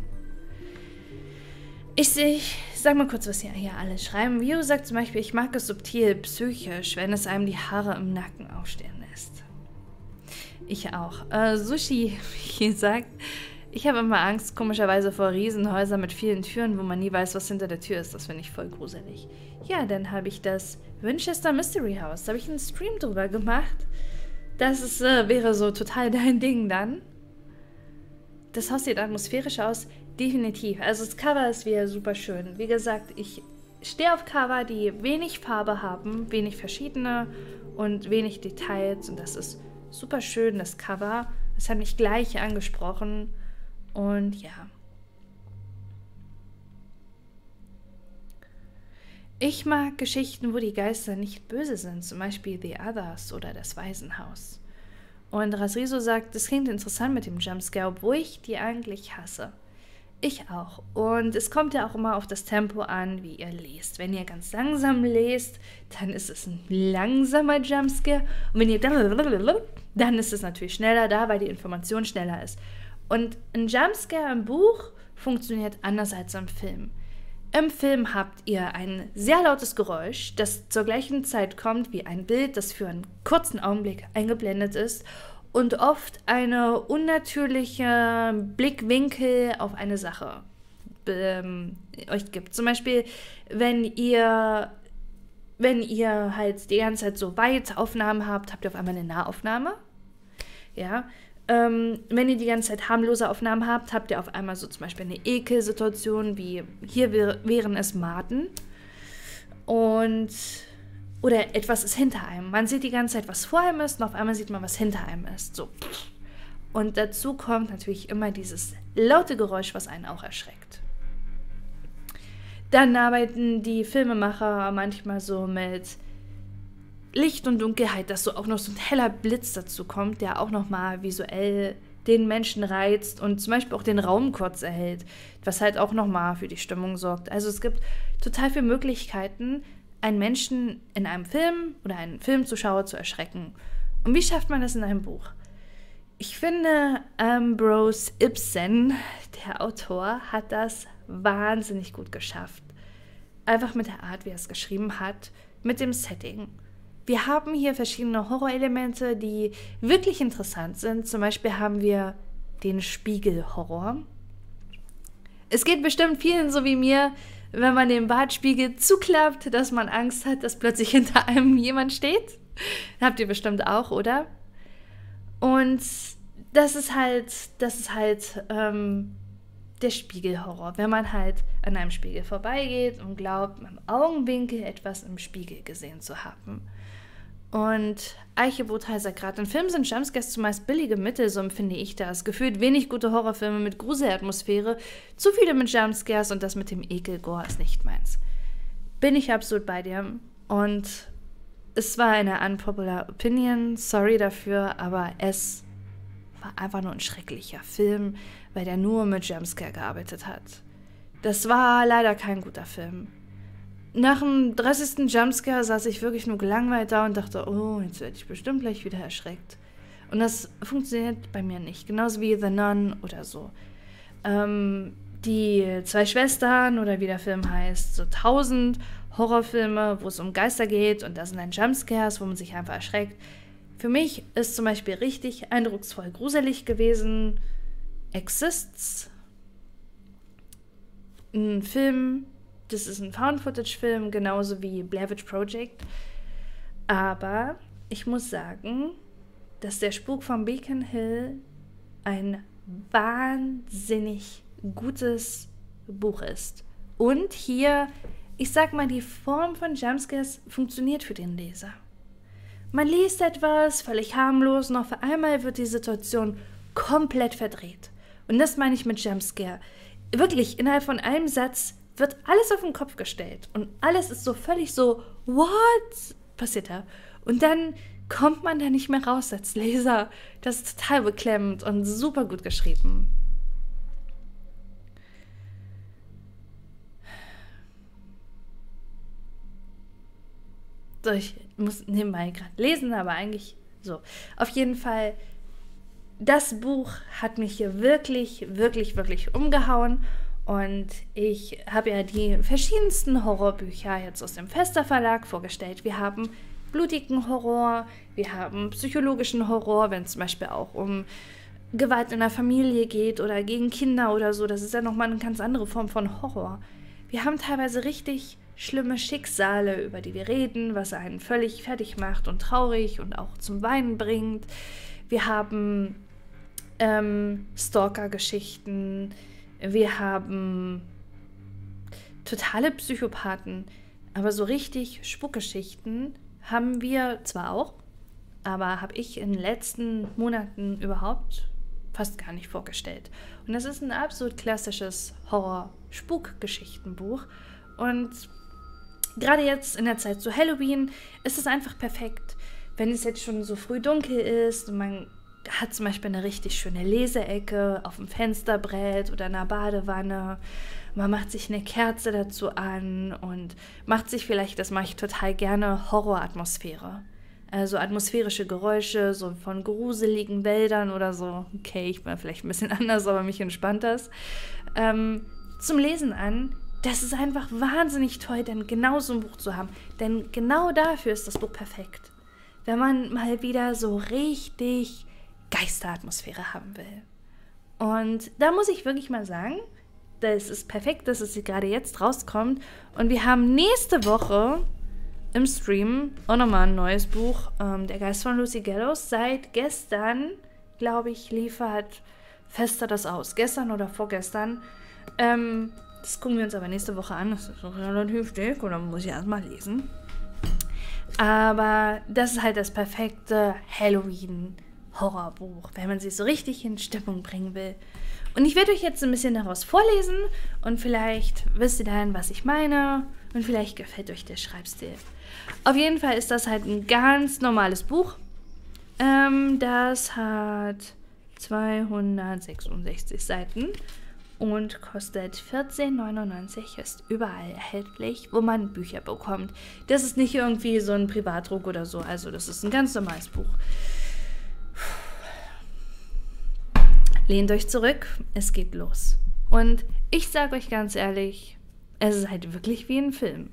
Ich sag mal kurz, was hier alles schreiben. Vio sagt zum Beispiel, ich mag es subtil, psychisch, wenn es einem die Haare im Nacken aufstehen lässt. Ich auch. Sushi sagt, Ich habe immer Angst, komischerweise, vor Riesenhäusern mit vielen Türen, wo man nie weiß, was hinter der Tür ist. Das finde ich voll gruselig. Ja, dann habe ich das Winchester Mystery House. Da habe ich einen Stream drüber gemacht. Das ist, wäre so total dein Ding dann. Das Haus sieht atmosphärisch aus. Definitiv. Also das Cover ist wieder super schön. Wie gesagt, ich stehe auf Cover, die wenig Farbe haben, wenig verschiedene und wenig Details. Und das ist super schön, das Cover. Das hat mich gleich angesprochen. Und ja. Ich mag Geschichten, wo die Geister nicht böse sind. Zum Beispiel The Others oder Das Waisenhaus. Und Rasriso sagt, das klingt interessant mit dem Jumpscare, obwohl ich die eigentlich hasse. Ich auch. Und es kommt ja auch immer auf das Tempo an, wie ihr lest. Wenn ihr ganz langsam lest, dann ist es ein langsamer Jumpscare. Und wenn ihr dann ist es natürlich schneller da, weil die Information schneller ist. Und ein Jumpscare im Buch funktioniert anders als im Film. Im Film habt ihr ein sehr lautes Geräusch, das zur gleichen Zeit kommt wie ein Bild, das für einen kurzen Augenblick eingeblendet ist und oft eine unnatürliche Blickwinkel auf eine Sache euch gibt. Zum Beispiel, wenn ihr halt die ganze Zeit so Weitaufnahmen habt, habt ihr auf einmal eine Nahaufnahme. Ja. Wenn ihr die ganze Zeit harmlose Aufnahmen habt, habt ihr auf einmal so zum Beispiel eine Ekelsituation, wie hier wären es Maden. Oder etwas ist hinter einem. Man sieht die ganze Zeit, was vor einem ist, und auf einmal sieht man, was hinter einem ist. So. Und dazu kommt natürlich immer dieses laute Geräusch, was einen auch erschreckt. Dann arbeiten die Filmemacher manchmal so mit Licht und Dunkelheit, dass so auch noch so ein heller Blitz dazu kommt, der auch nochmal visuell den Menschen reizt und zum Beispiel auch den Raum kurz erhält, was halt auch nochmal für die Stimmung sorgt. Also es gibt total viele Möglichkeiten, einen Menschen in einem Film oder einen Filmzuschauer zu erschrecken. Und wie schafft man das in einem Buch? Ich finde, Ambrose Ibsen, der Autor, hat das wahnsinnig gut geschafft. Einfach mit der Art, wie er es geschrieben hat, mit dem Setting. Wir haben hier verschiedene Horrorelemente, die wirklich interessant sind. Zum Beispiel haben wir den Spiegelhorror. Es geht bestimmt vielen so wie mir, wenn man den Badspiegel zuklappt, dass man Angst hat, dass plötzlich hinter einem jemand steht. Habt ihr bestimmt auch, oder? Und das ist halt der Spiegelhorror, wenn man halt an einem Spiegel vorbeigeht und glaubt, im Augenwinkel etwas im Spiegel gesehen zu haben. Und Eichebothal sagt gerade, in Filmen sind Jumpscares zumeist billige Mittel, so empfinde ich das. Gefühlt wenig gute Horrorfilme mit Gruselatmosphäre, zu viele mit Jumpscares und das mit dem Ekelgore ist nicht meins. Bin ich absolut bei dir. Und es war eine unpopular Opinion, sorry dafür, aber es war einfach nur ein schrecklicher Film, weil der nur mit Jumpscare gearbeitet hat. Das war leider kein guter Film. Nach dem 30. Jumpscare saß ich wirklich nur gelangweilt da und dachte, oh, jetzt werde ich bestimmt gleich wieder erschreckt. Und das funktioniert bei mir nicht. Genauso wie The Nun oder so. Die zwei Schwestern oder wie der Film heißt, so 1000 Horrorfilme, wo es um Geister geht und da sind dann Jumpscares, wo man sich einfach erschreckt. Für mich ist zum Beispiel richtig eindrucksvoll gruselig gewesen Exists. Ein Film. Das ist ein Found-Footage-Film, genauso wie Blair Witch Project. Aber ich muss sagen, dass der Spuk von Beacon Hill ein wahnsinnig gutes Buch ist. Und hier, ich sag mal, die Form von Jumpscares funktioniert für den Leser. Man liest etwas, völlig harmlos, und auf einmal wird die Situation komplett verdreht. Und das meine ich mit Jumpscare. Wirklich, innerhalb von einem Satz wird alles auf den Kopf gestellt und alles ist so völlig so, what? Passiert da. Und dann kommt man da nicht mehr raus als Leser. Das ist total beklemmend und super gut geschrieben. So, ich muss nebenbei gerade lesen, aber eigentlich so. Auf jeden Fall, das Buch hat mich hier wirklich, wirklich, wirklich umgehauen. Und ich habe ja die verschiedensten Horrorbücher jetzt aus dem Vesta Verlag vorgestellt. Wir haben blutigen Horror, wir haben psychologischen Horror, wenn es zum Beispiel auch um Gewalt in der Familie geht oder gegen Kinder oder so. Das ist ja nochmal eine ganz andere Form von Horror. Wir haben teilweise richtig schlimme Schicksale, über die wir reden, was einen völlig fertig macht und traurig und auch zum Weinen bringt. Wir haben Stalker-Geschichten. Wir haben totale Psychopathen. Aber so richtig Spukgeschichten haben wir zwar auch, aber habe ich in den letzten Monaten überhaupt fast gar nicht vorgestellt. Und das ist ein absolut klassisches Horror-Spukgeschichtenbuch. Und gerade jetzt in der Zeit zu Halloween ist es einfach perfekt, wenn es jetzt schon so früh dunkel ist und man hat zum Beispiel eine richtig schöne Leseecke auf dem Fensterbrett oder in einer Badewanne. Man macht sich eine Kerze dazu an und macht sich vielleicht, das mache ich total gerne, Horroratmosphäre. Also atmosphärische Geräusche, so von gruseligen Wäldern oder so. Okay, ich bin vielleicht ein bisschen anders, aber mich entspannt das. Zum Lesen an. Das ist einfach wahnsinnig toll, dann genau so ein Buch zu haben. Denn genau dafür ist das Buch perfekt. Wenn man mal wieder so richtig Geisteratmosphäre haben will. Und da muss ich wirklich mal sagen, das ist perfekt, dass es gerade jetzt rauskommt. Und wir haben nächste Woche im Stream auch nochmal ein neues Buch, Der Geist von Lucy Gallows. Seit gestern, glaube ich, liefert Fester das aus. Gestern oder vorgestern. Das gucken wir uns aber nächste Woche an. Das ist noch relativ dick und dann muss ich erstmal lesen. Aber das ist halt das perfekte Halloween-Horrorbuch, wenn man sich so richtig in Stimmung bringen will. Und ich werde euch jetzt ein bisschen daraus vorlesen und vielleicht wisst ihr dann, was ich meine und vielleicht gefällt euch der Schreibstil. Auf jeden Fall ist das halt ein ganz normales Buch. Das hat 266 Seiten und kostet 14,99, ist überall erhältlich, wo man Bücher bekommt. Das ist nicht irgendwie so ein Privatdruck oder so, also das ist ein ganz normales Buch. Lehnt euch zurück, es geht los. Und ich sage euch ganz ehrlich, es ist halt wirklich wie ein Film.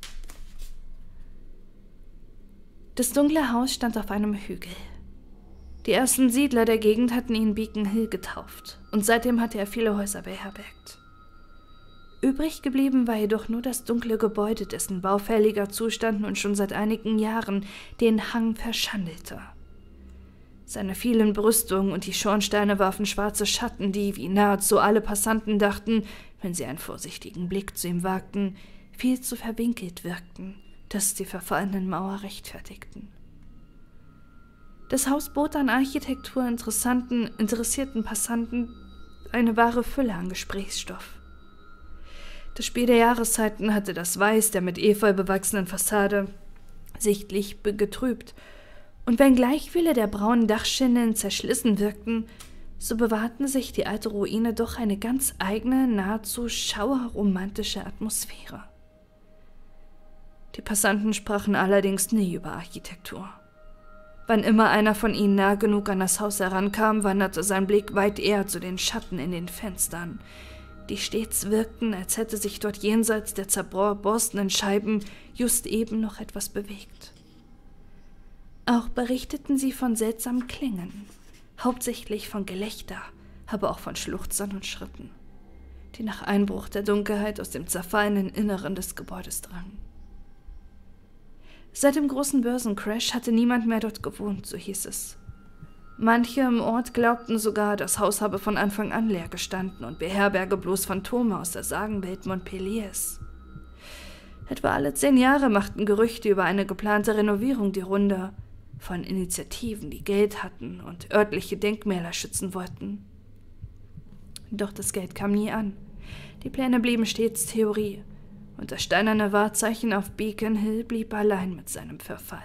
Das dunkle Haus stand auf einem Hügel. Die ersten Siedler der Gegend hatten ihn Beacon Hill getauft und seitdem hatte er viele Häuser beherbergt. Übrig geblieben war jedoch nur das dunkle Gebäude, dessen baufälliger Zustand nun schon seit einigen Jahren den Hang verschandelte. Seine vielen Brüstungen und die Schornsteine warfen schwarze Schatten, die, wie nahezu alle Passanten dachten, wenn sie einen vorsichtigen Blick zu ihm wagten, viel zu verwinkelt wirkten, dass die verfallenen Mauer rechtfertigten. Das Haus bot an Architektur interessierten Passanten eine wahre Fülle an Gesprächsstoff. Das Spiel der Jahreszeiten hatte das Weiß der mit Efeu bewachsenen Fassade sichtlich getrübt, und wenngleich viele der braunen Dachschindeln zerschlissen wirkten, so bewahrten sich die alte Ruine doch eine ganz eigene, nahezu schauerromantische Atmosphäre. Die Passanten sprachen allerdings nie über Architektur. Wann immer einer von ihnen nah genug an das Haus herankam, wanderte sein Blick weit eher zu den Schatten in den Fenstern, die stets wirkten, als hätte sich dort jenseits der zerborstenen Scheiben just eben noch etwas bewegt. Auch berichteten sie von seltsamen Klängen, hauptsächlich von Gelächter, aber auch von Schluchzern und Schritten, die nach Einbruch der Dunkelheit aus dem zerfallenen Inneren des Gebäudes drangen. Seit dem großen Börsencrash hatte niemand mehr dort gewohnt, so hieß es. Manche im Ort glaubten sogar, das Haus habe von Anfang an leer gestanden und beherberge bloß Phantome aus der Sagenwelt Montpelliers. Etwa alle 10 Jahre machten Gerüchte über eine geplante Renovierung die Runde, von Initiativen, die Geld hatten und örtliche Denkmäler schützen wollten. Doch das Geld kam nie an. Die Pläne blieben stets Theorie, und das steinerne Wahrzeichen auf Beacon Hill blieb allein mit seinem Verfall.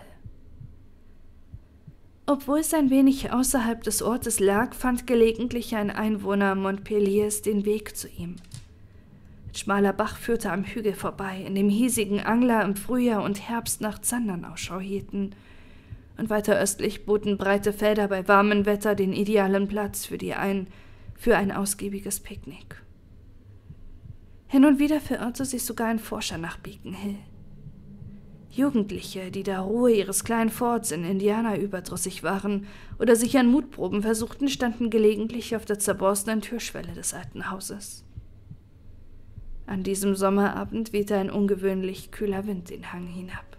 Obwohl es ein wenig außerhalb des Ortes lag, fand gelegentlich ein Einwohner Montpelliers den Weg zu ihm. Ein schmaler Bach führte am Hügel vorbei, in dem hiesigen Angler im Frühjahr und Herbst nach Zandern Ausschau hielten, und weiter östlich boten breite Felder bei warmem Wetter den idealen Platz für ein ausgiebiges Picknick. Hin und wieder verirrte sich sogar ein Forscher nach Beacon Hill. Jugendliche, die der Ruhe ihres kleinen Forts in Indiana überdrüssig waren oder sich an Mutproben versuchten, standen gelegentlich auf der zerborstenen Türschwelle des alten Hauses. An diesem Sommerabend wehte ein ungewöhnlich kühler Wind den Hang hinab.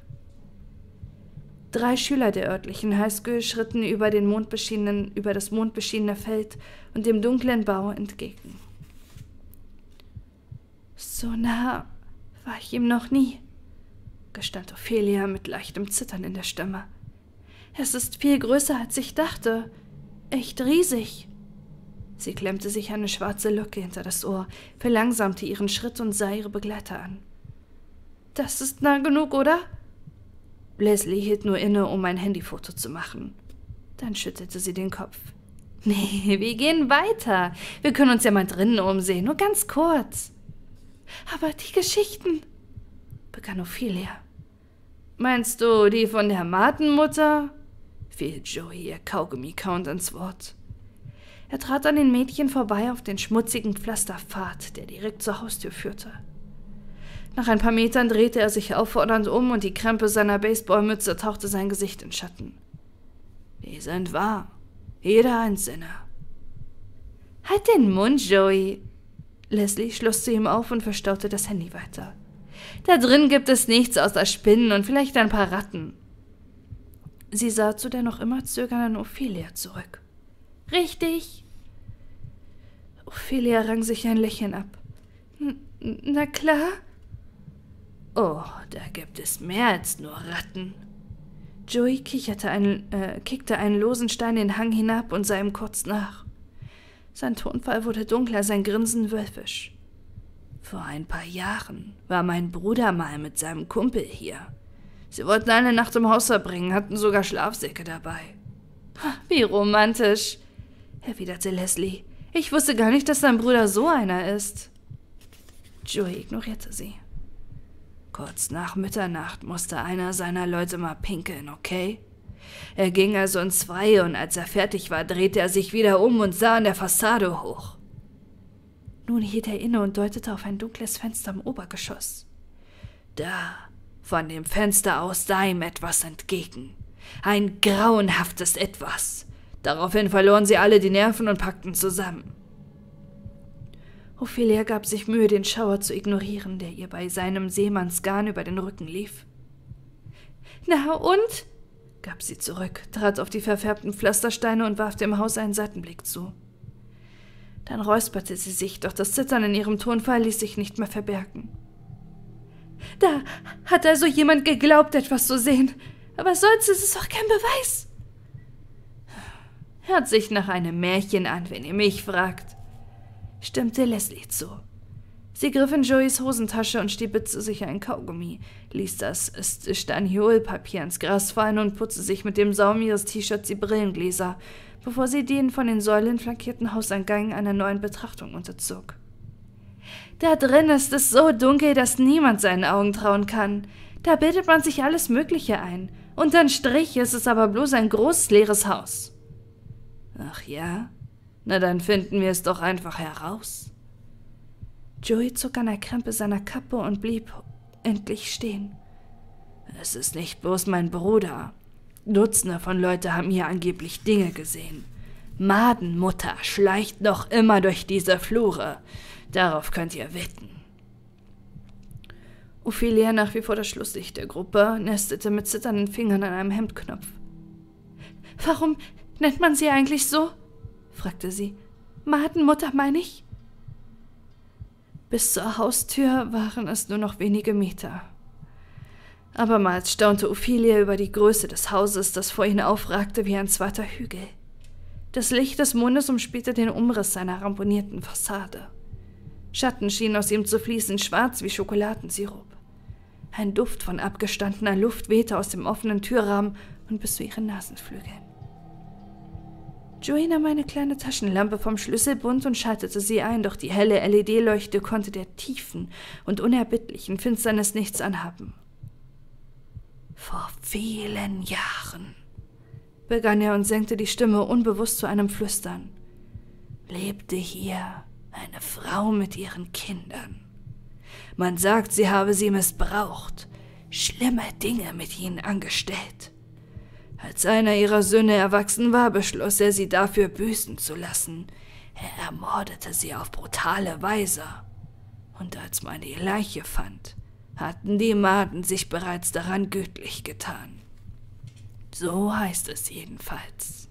3 Schüler der örtlichen Highschool schritten über das mondbeschienene Feld und dem dunklen Bau entgegen. »So nah war ich ihm noch nie«, gestand Ophelia mit leichtem Zittern in der Stimme. »Es ist viel größer, als ich dachte. Echt riesig.« Sie klemmte sich eine schwarze Locke hinter das Ohr, verlangsamte ihren Schritt und sah ihre Begleiter an. »Das ist nah genug, oder?« Leslie hielt nur inne, um ein Handyfoto zu machen. Dann schüttelte sie den Kopf. »Nee, wir gehen weiter. Wir können uns ja mal drinnen umsehen, nur ganz kurz.« »Aber die Geschichten«, begann Ophelia. »Meinst du die von der Martenmutter?« fiel Joey ihr Kaugummi-Count ins Wort. Er trat an den Mädchen vorbei auf den schmutzigen Pflasterpfad, der direkt zur Haustür führte. Nach ein paar Metern drehte er sich auffordernd um und die Krempe seiner Baseballmütze tauchte sein Gesicht in Schatten. »Die sind wahr, jeder einzelne.« »Halt den Mund, Joey!« Leslie schloss zu ihm auf und verstaute das Handy weiter. »Da drin gibt es nichts außer Spinnen und vielleicht ein paar Ratten.« Sie sah zu der noch immer zögernden Ophelia zurück. »Richtig!« Ophelia rang sich ein Lächeln ab. »Na klar?« »Oh, da gibt es mehr als nur Ratten.« Joey kickte einen losen Stein den Hang hinab und sah ihm kurz nach. Sein Tonfall wurde dunkler, sein Grinsen wölfisch. »Vor ein paar Jahren war mein Bruder mal mit seinem Kumpel hier. Sie wollten eine Nacht im Haus verbringen, hatten sogar Schlafsäcke dabei.« »Wie romantisch«, erwiderte Leslie. »Ich wusste gar nicht, dass dein Bruder so einer ist.« Joey ignorierte sie. »Kurz nach Mitternacht musste einer seiner Leute mal pinkeln, okay? Er ging also ins Freie und als er fertig war, drehte er sich wieder um und sah an der Fassade hoch.« Nun hielt er inne und deutete auf ein dunkles Fenster im Obergeschoss. »Da, von dem Fenster aus sah ihm etwas entgegen. Ein grauenhaftes Etwas. Daraufhin verloren sie alle die Nerven und packten zusammen.« Ophelia gab sich Mühe, den Schauer zu ignorieren, der ihr bei seinem Seemannsgarn über den Rücken lief. »Na und?« gab sie zurück, trat auf die verfärbten Pflastersteine und warf dem Haus einen Seitenblick zu. Dann räusperte sie sich, doch das Zittern in ihrem Tonfall ließ sich nicht mehr verbergen. »Da hat also jemand geglaubt, etwas zu sehen. Aber sonst ist es doch kein Beweis.« »Hört sich nach einem Märchen an, wenn ihr mich fragt«, stimmte Leslie zu. Sie griff in Joeys Hosentasche und stibitzte sich ein Kaugummi, ließ das Staniolpapier ins Gras fallen und putzte sich mit dem Saum ihres T-Shirts die Brillengläser, bevor sie den von den Säulen flankierten Hauseingang einer neuen Betrachtung unterzog. »Da drin ist es so dunkel, dass niemand seinen Augen trauen kann. Da bildet man sich alles Mögliche ein. Unterm Strich ist es aber bloß ein großes, leeres Haus.« »Ach ja? Na, dann finden wir es doch einfach heraus.« Joey zog an der Krempe seiner Kappe und blieb endlich stehen. »Es ist nicht bloß mein Bruder. Dutzende von Leuten haben hier angeblich Dinge gesehen. Martenmutter schleicht noch immer durch diese Flure. Darauf könnt ihr wetten.« Ophelia, nach wie vor das Schlusslicht der Gruppe, nestete mit zitternden Fingern an einem Hemdknopf. »Warum nennt man sie eigentlich so?« fragte sie. »Martenmutter, meine ich?« Bis zur Haustür waren es nur noch wenige Meter. Abermals staunte Ophelia über die Größe des Hauses, das vor ihnen aufragte wie ein zweiter Hügel. Das Licht des Mondes umspielte den Umriss seiner ramponierten Fassade. Schatten schienen aus ihm zu fließen, schwarz wie Schokoladensirup. Ein Duft von abgestandener Luft wehte aus dem offenen Türrahmen und bis zu ihren Nasenflügeln. Joey nahm eine kleine Taschenlampe vom Schlüsselbund und schaltete sie ein, doch die helle LED-Leuchte konnte der tiefen und unerbittlichen Finsternis nichts anhaben. »Vor vielen Jahren«, begann er und senkte die Stimme unbewusst zu einem Flüstern, »lebte hier eine Frau mit ihren Kindern. Man sagt, sie habe sie missbraucht. schlimme Dinge mit ihnen angestellt. Als einer ihrer Söhne erwachsen war, beschloss er, sie dafür büßen zu lassen. Er ermordete sie auf brutale Weise. Und als man die Leiche fand, hatten die Maden sich bereits daran gütlich getan. So heißt es jedenfalls.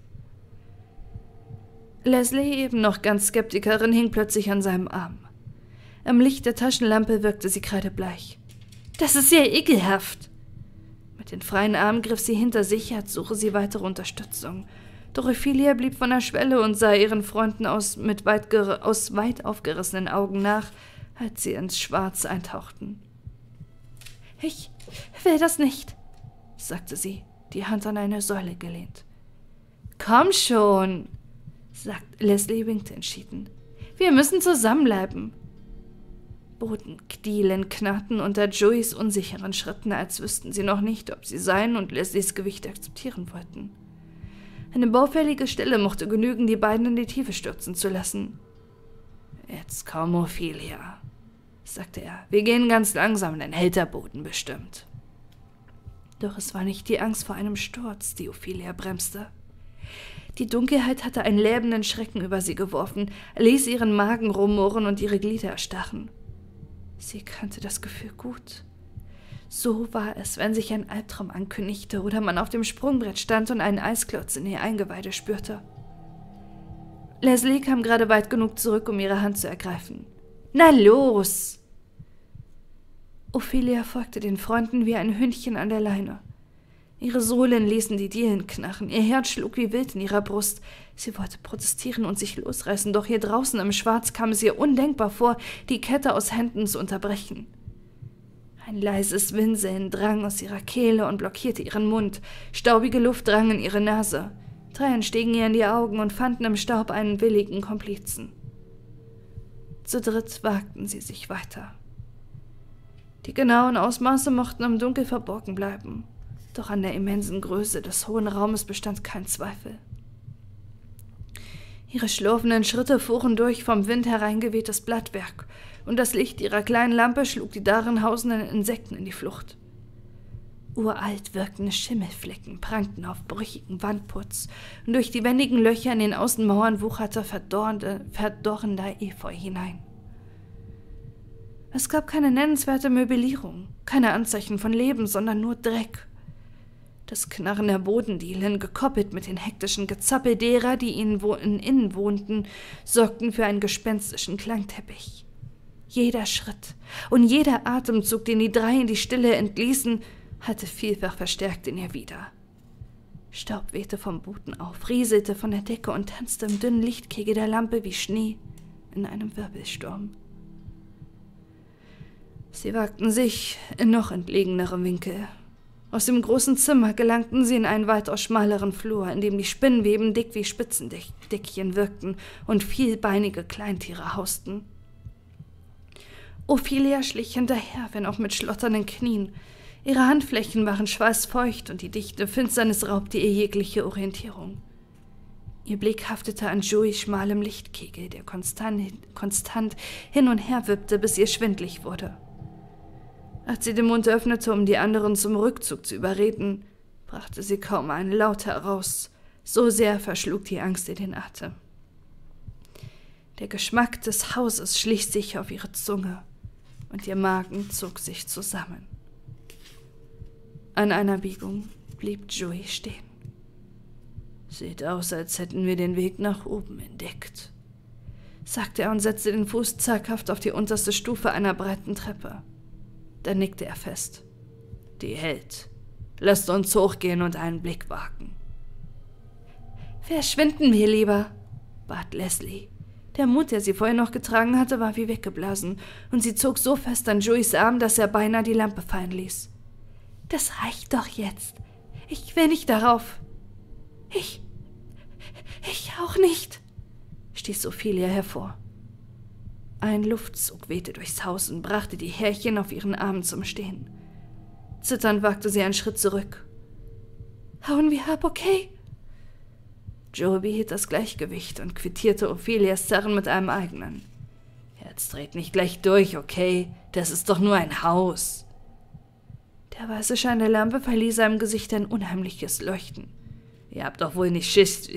Leslie, eben noch ganz Skeptikerin, hing plötzlich an seinem Arm. Im Licht der Taschenlampe wirkte sie kreidebleich. »Das ist sehr ekelhaft!« Mit den freien Armen griff sie hinter sich, als suche sie weitere Unterstützung. Doch Ophelia blieb von der Schwelle und sah ihren Freunden aus weit aufgerissenen Augen nach, als sie ins Schwarz eintauchten. »Ich will das nicht«, sagte sie, die Hand an eine Säule gelehnt. »Komm schon«, Leslie winkte entschieden. »Wir müssen zusammenbleiben.« Bodendielen knarrten unter Joeys unsicheren Schritten, als wüssten sie noch nicht, ob sie sein und Leslies Gewicht akzeptieren wollten. Eine baufällige Stelle mochte genügen, die beiden in die Tiefe stürzen zu lassen. »Jetzt komm, Ophelia«, sagte er. »Wir gehen ganz langsam, denn hält der Boden bestimmt.« Doch es war nicht die Angst vor einem Sturz, die Ophelia bremste. Die Dunkelheit hatte einen lähmenden Schrecken über sie geworfen, ließ ihren Magen rummurren und ihre Glieder erstarren. Sie kannte das Gefühl gut. So war es, wenn sich ein Albtraum ankündigte oder man auf dem Sprungbrett stand und einen Eisklotz in ihr Eingeweide spürte. Leslie kam gerade weit genug zurück, um ihre Hand zu ergreifen. »Na los!« Ophelia folgte den Freunden wie ein Hündchen an der Leine. Ihre Sohlen ließen die Dielen knarren, ihr Herz schlug wie wild in ihrer Brust. Sie wollte protestieren und sich losreißen, doch hier draußen im Schwarz kam es ihr undenkbar vor, die Kette aus Händen zu unterbrechen. Ein leises Winseln drang aus ihrer Kehle und blockierte ihren Mund. Staubige Luft drang in ihre Nase. Tränen stiegen ihr in die Augen und fanden im Staub einen willigen Komplizen. Zu dritt wagten sie sich weiter. Die genauen Ausmaße mochten im Dunkel verborgen bleiben. Doch an der immensen Größe des hohen Raumes bestand kein Zweifel. Ihre schlurfenden Schritte fuhren durch vom Wind hereingewehtes Blattwerk, und das Licht ihrer kleinen Lampe schlug die darin hausenden Insekten in die Flucht. Uralt wirkende Schimmelflecken prangten auf brüchigen Wandputz, und durch die wendigen Löcher in den Außenmauern wucherte verdorrender Efeu hinein. Es gab keine nennenswerte Möblierung, keine Anzeichen von Leben, sondern nur Dreck. Das Knarren der Bodendielen, gekoppelt mit den hektischen Gezappel derer, die innen wohnten, sorgten für einen gespenstischen Klangteppich. Jeder Schritt und jeder Atemzug, den die drei in die Stille entließen, hatte vielfach verstärkt in ihr wider. Staub wehte vom Boden auf, rieselte von der Decke und tanzte im dünnen Lichtkegel der Lampe wie Schnee in einem Wirbelsturm. Sie wagten sich in noch entlegenere Winkel. Aus dem großen Zimmer gelangten sie in einen weitaus schmaleren Flur, in dem die Spinnweben dick wie Spitzendeckchen wirkten und vielbeinige Kleintiere hausten. Ophelia schlich hinterher, wenn auch mit schlotternden Knien. Ihre Handflächen waren schweißfeucht und die dichte Finsternis raubte ihr jegliche Orientierung. Ihr Blick haftete an Joeys schmalem Lichtkegel, der konstant hin und her wippte, bis ihr schwindlig wurde. Als sie den Mund öffnete, um die anderen zum Rückzug zu überreden, brachte sie kaum einen Laut heraus. So sehr verschlug die Angst ihr den Atem. Der Geschmack des Hauses schlich sich auf ihre Zunge und ihr Magen zog sich zusammen. An einer Biegung blieb Joey stehen. »Sieht aus, als hätten wir den Weg nach oben entdeckt«, sagte er und setzte den Fuß zaghaft auf die unterste Stufe einer breiten Treppe. Dann nickte er fest. »Die hält. Lasst uns hochgehen und einen Blick wagen.« »Verschwinden wir lieber«, bat Leslie. Der Mut, der sie vorher noch getragen hatte, war wie weggeblasen, und sie zog so fest an Joeys Arm, dass er beinahe die Lampe fallen ließ. »Das reicht doch jetzt. Ich will nicht darauf.« Ich auch nicht«, stieß Ophelia hervor. Ein Luftzug wehte durchs Haus und brachte die Härchen auf ihren Armen zum Stehen. Zitternd wagte sie einen Schritt zurück. »Hauen wir ab, okay?« Joe behielt das Gleichgewicht und quittierte Ophelias Zerren mit einem eigenen. »Jetzt dreht nicht gleich durch, okay? Das ist doch nur ein Haus.« Der weiße Schein der Lampe verlieh seinem Gesicht ein unheimliches Leuchten. Ihr habt doch wohl nicht Schiss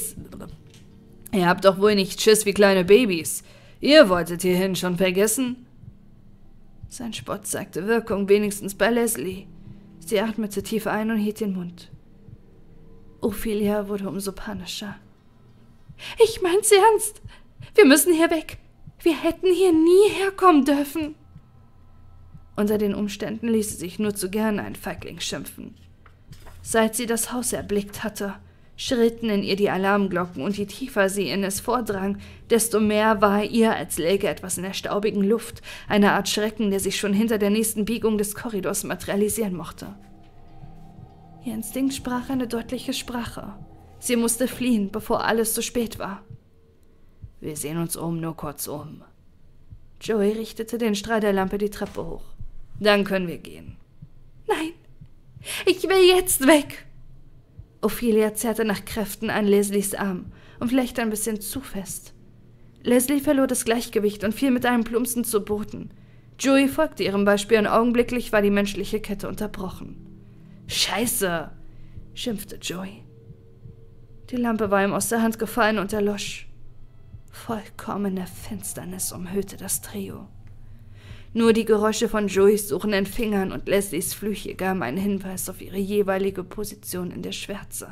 wie kleine Babys. Ihr wolltet hierhin schon vergessen? Sein Spott zeigte Wirkung, wenigstens bei Leslie. Sie atmete tief ein und hielt den Mund. Ophelia wurde umso panischer. »Ich mein's ernst. Wir müssen hier weg. Wir hätten hier nie herkommen dürfen.« Unter den Umständen ließ sie sich nur zu gern einen Feigling schimpfen. Seit sie das Haus erblickt hatte, schrillten in ihr die Alarmglocken, und je tiefer sie in es vordrang, desto mehr war ihr, als läge etwas in der staubigen Luft, eine Art Schrecken, der sich schon hinter der nächsten Biegung des Korridors materialisieren mochte. Ihr Instinkt sprach eine deutliche Sprache. Sie musste fliehen, bevor alles zu spät war. »Wir sehen uns nur kurz um.« Joey richtete den Strahl der Lampe die Treppe hoch. »Dann können wir gehen.« »Nein, ich will jetzt weg!« Ophelia zerrte nach Kräften an Leslies Arm und vielleicht ein bisschen zu fest. Leslie verlor das Gleichgewicht und fiel mit einem Plumpsen zu Boden. Joey folgte ihrem Beispiel und augenblicklich war die menschliche Kette unterbrochen. »Scheiße«, schimpfte Joey. Die Lampe war ihm aus der Hand gefallen und erlosch. Vollkommene Finsternis umhüllte das Trio. Nur die Geräusche von Joeys suchenden Fingern und Leslies Flüche gaben einen Hinweis auf ihre jeweilige Position in der Schwärze.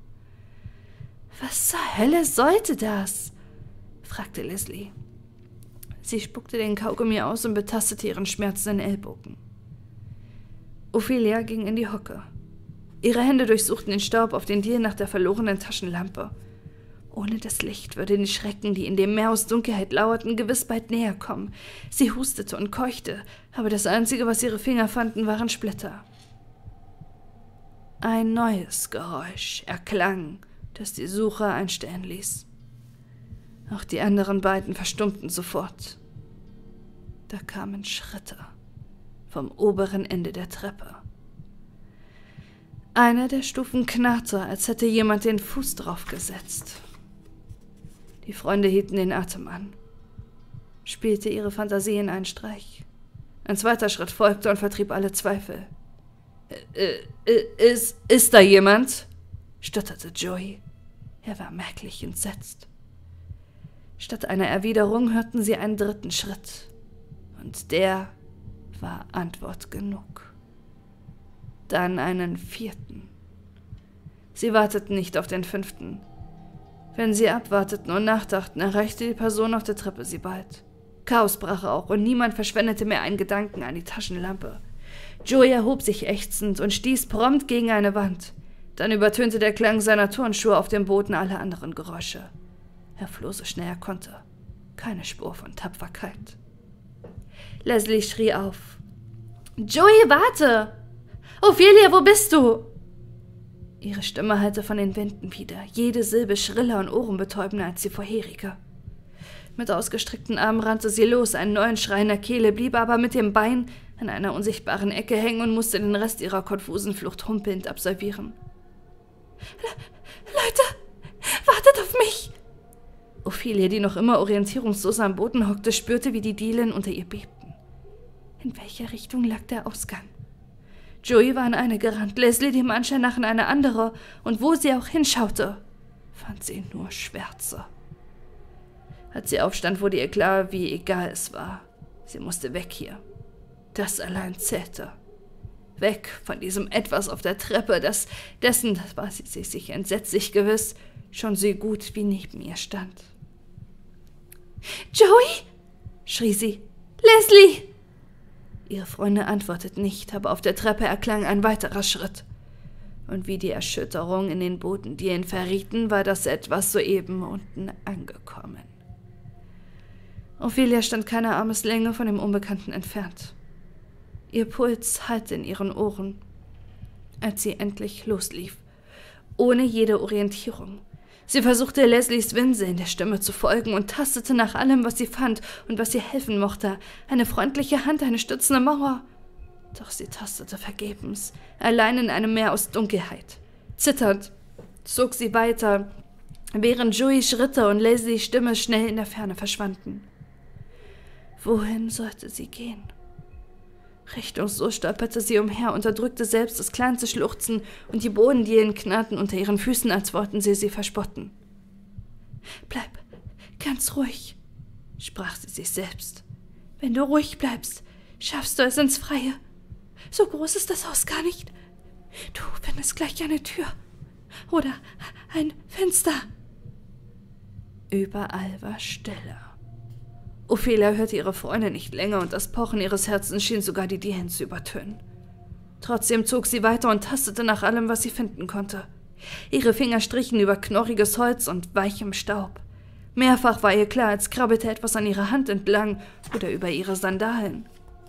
»Was zur Hölle sollte das?« fragte Leslie. Sie spuckte den Kaugummi aus und betastete ihren schmerzenden Ellbogen. Ophelia ging in die Hocke. Ihre Hände durchsuchten den Staub auf den Deal nach der verlorenen Taschenlampe. Ohne das Licht würden die Schrecken, die in dem Meer aus Dunkelheit lauerten, gewiss bald näher kommen. Sie hustete und keuchte, aber das Einzige, was ihre Finger fanden, waren Splitter. Ein neues Geräusch erklang, das die Suche einstellen ließ. Auch die anderen beiden verstummten sofort. Da kamen Schritte vom oberen Ende der Treppe. Eine der Stufen knarrte, als hätte jemand den Fuß draufgesetzt. Die Freunde hielten den Atem an. Spielte ihre Fantasie in einen Streich. Ein zweiter Schritt folgte und vertrieb alle Zweifel. Ist da jemand?« stotterte Joey. Er war merklich entsetzt. Statt einer Erwiderung hörten sie einen dritten Schritt. Und der war Antwort genug. Dann einen vierten. Sie warteten nicht auf den fünften. Wenn sie abwarteten und nachdachten, erreichte die Person auf der Treppe sie bald. Chaos brach auch und niemand verschwendete mehr einen Gedanken an die Taschenlampe. Joey erhob sich ächzend und stieß prompt gegen eine Wand. Dann übertönte der Klang seiner Turnschuhe auf dem Boden alle anderen Geräusche. Er floh so schnell er konnte. Keine Spur von Tapferkeit. Leslie schrie auf. »Joey, warte! Ophelia, wo bist du?« Ihre Stimme hallte von den Wänden wieder, jede Silbe schriller und ohrenbetäubender als die vorherige. Mit ausgestreckten Armen rannte sie los, einen neuen Schrei in der Kehle, blieb aber mit dem Bein an einer unsichtbaren Ecke hängen und musste den Rest ihrer konfusen Flucht humpelnd absolvieren. »Leute, wartet auf mich!« Ophelia, die noch immer orientierungslos am Boden hockte, spürte, wie die Dielen unter ihr bebten. In welcher Richtung lag der Ausgang? Joey war in eine gerannt, Leslie dem Anschein nach in eine andere, und wo sie auch hinschaute, fand sie nur Schwärze. Als sie aufstand, wurde ihr klar, wie egal es war. Sie musste weg hier. Das allein zählte. Weg von diesem Etwas auf der Treppe, dessen war sie sich entsetzlich gewiss, schon so gut wie neben ihr stand. »Joey?« schrie sie. »Leslie!« Ihre Freunde antworteten nicht, aber auf der Treppe erklang ein weiterer Schritt. Und wie die Erschütterung in den Bodendielen verrieten, war das Etwas soeben unten angekommen. Ophelia stand keine Armeslänge von dem Unbekannten entfernt. Ihr Puls hallte in ihren Ohren, als sie endlich loslief, ohne jede Orientierung. Sie versuchte, Leslies Winseln der Stimme zu folgen und tastete nach allem, was sie fand und was ihr helfen mochte. Eine freundliche Hand, eine stützende Mauer. Doch sie tastete vergebens, allein in einem Meer aus Dunkelheit. Zitternd zog sie weiter, während Joeys Schritte und Leslies Stimme schnell in der Ferne verschwanden. Wohin sollte sie gehen? Richtungslos stolperte sie umher, unterdrückte selbst das kleinste Schluchzen und die Bodendielen knarrten unter ihren Füßen, als wollten sie verspotten. »Bleib ganz ruhig«, sprach sie sich selbst. »Wenn du ruhig bleibst, schaffst du es ins Freie. So groß ist das Haus gar nicht. Du findest gleich eine Tür oder ein Fenster.« Überall war Stille. Ophelia hörte ihre Freundin nicht länger und das Pochen ihres Herzens schien sogar die Dielen zu übertönen. Trotzdem zog sie weiter und tastete nach allem, was sie finden konnte. Ihre Finger strichen über knorriges Holz und weichem Staub. Mehrfach war ihr klar, als krabbelte etwas an ihrer Hand entlang oder über ihre Sandalen.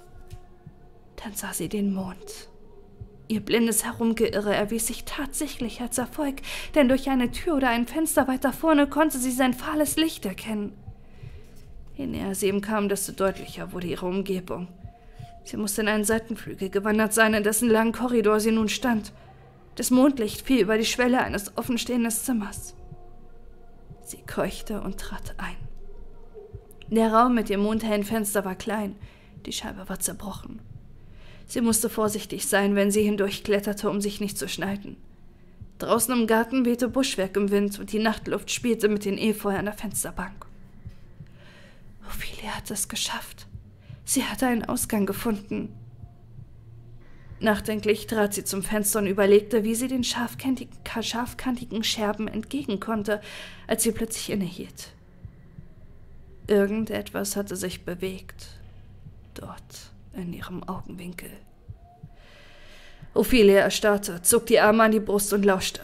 Dann sah sie den Mond. Ihr blindes Herumgeirre erwies sich tatsächlich als Erfolg, denn durch eine Tür oder ein Fenster weiter vorne konnte sie sein fahles Licht erkennen. Je näher sie ihm kam, desto deutlicher wurde ihre Umgebung. Sie musste in einen Seitenflügel gewandert sein, in dessen langen Korridor sie nun stand. Das Mondlicht fiel über die Schwelle eines offenstehenden Zimmers. Sie keuchte und trat ein. Der Raum mit dem mondhellen Fenster war klein, die Scheibe war zerbrochen. Sie musste vorsichtig sein, wenn sie hindurchkletterte, um sich nicht zu schneiden. Draußen im Garten wehte Buschwerk im Wind und die Nachtluft spielte mit den Efeu an der Fensterbank. Ophelia hatte es geschafft. Sie hatte einen Ausgang gefunden. Nachdenklich trat sie zum Fenster und überlegte, wie sie den scharfkantigen Scherben entgegen konnte, als sie plötzlich innehielt. Irgendetwas hatte sich bewegt, dort in ihrem Augenwinkel. Ophelia erstarrte, zog die Arme an die Brust und lauschte.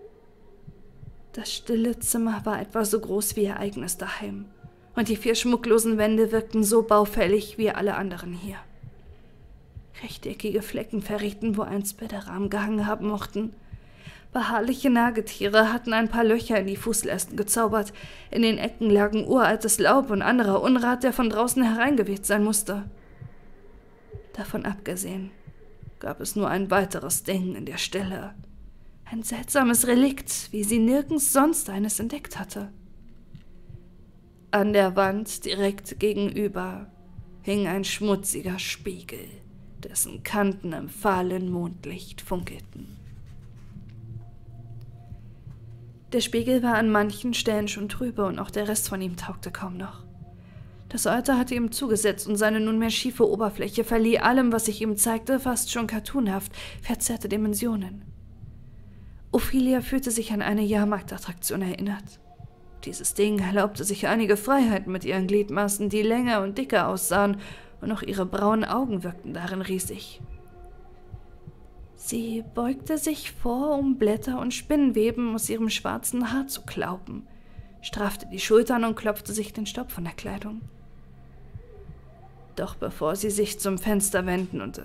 Das stille Zimmer war etwa so groß wie ihr eigenes Daheim, und die 4 schmucklosen Wände wirkten so baufällig wie alle anderen hier. Rechteckige Flecken verrieten, wo einst Betterahmen gehangen haben mochten. Behaarliche Nagetiere hatten ein paar Löcher in die Fußleisten gezaubert. In den Ecken lagen uraltes Laub und anderer Unrat, der von draußen hereingeweht sein musste. Davon abgesehen gab es nur ein weiteres Ding in der Stille. Ein seltsames Relikt, wie sie nirgends sonst eines entdeckt hatte. An der Wand direkt gegenüber hing ein schmutziger Spiegel, dessen Kanten im fahlen Mondlicht funkelten. Der Spiegel war an manchen Stellen schon trübe und auch der Rest von ihm taugte kaum noch. Das Alter hatte ihm zugesetzt und seine nunmehr schiefe Oberfläche verlieh allem, was sich ihm zeigte, fast schon cartoonhaft, verzerrte Dimensionen. Ophelia fühlte sich an eine Jahrmarktattraktion erinnert. Dieses Ding erlaubte sich einige Freiheiten mit ihren Gliedmaßen, die länger und dicker aussahen, und auch ihre braunen Augen wirkten darin riesig. Sie beugte sich vor, um Blätter und Spinnweben aus ihrem schwarzen Haar zu klauben, straffte die Schultern und klopfte sich den Staub von der Kleidung. Doch bevor sie sich zum Fenster wenden und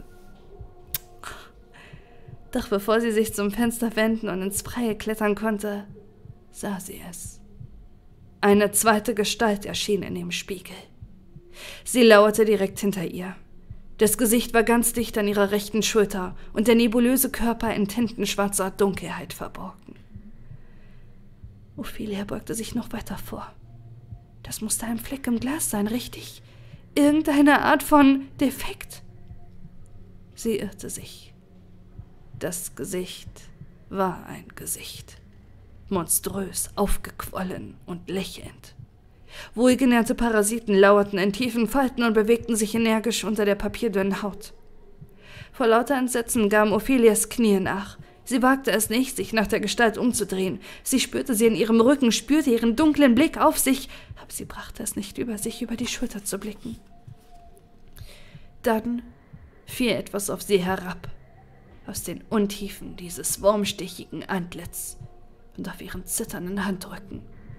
ins Freie klettern konnte, sah sie es. Eine zweite Gestalt erschien in dem Spiegel. Sie lauerte direkt hinter ihr. Das Gesicht war ganz dicht an ihrer rechten Schulter und der nebulöse Körper in tintenschwarzer Dunkelheit verborgen. Ophelia beugte sich noch weiter vor. Das musste ein Fleck im Glas sein, richtig? Irgendeine Art von Defekt? Sie irrte sich. Das Gesicht war ein Gesicht. Monströs, aufgequollen und lächelnd. Wohlgenährte Parasiten lauerten in tiefen Falten und bewegten sich energisch unter der papierdünnen Haut. Vor lauter Entsetzen gaben Ophelias Knie nach. Sie wagte es nicht, sich nach der Gestalt umzudrehen. Sie spürte sie in ihrem Rücken, spürte ihren dunklen Blick auf sich, aber sie brachte es nicht über sich, über die Schulter zu blicken. Dann fiel etwas auf sie herab, aus den Untiefen dieses wurmstichigen Antlitz und auf ihren zitternden Handrücken.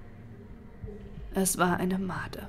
Es war eine Made.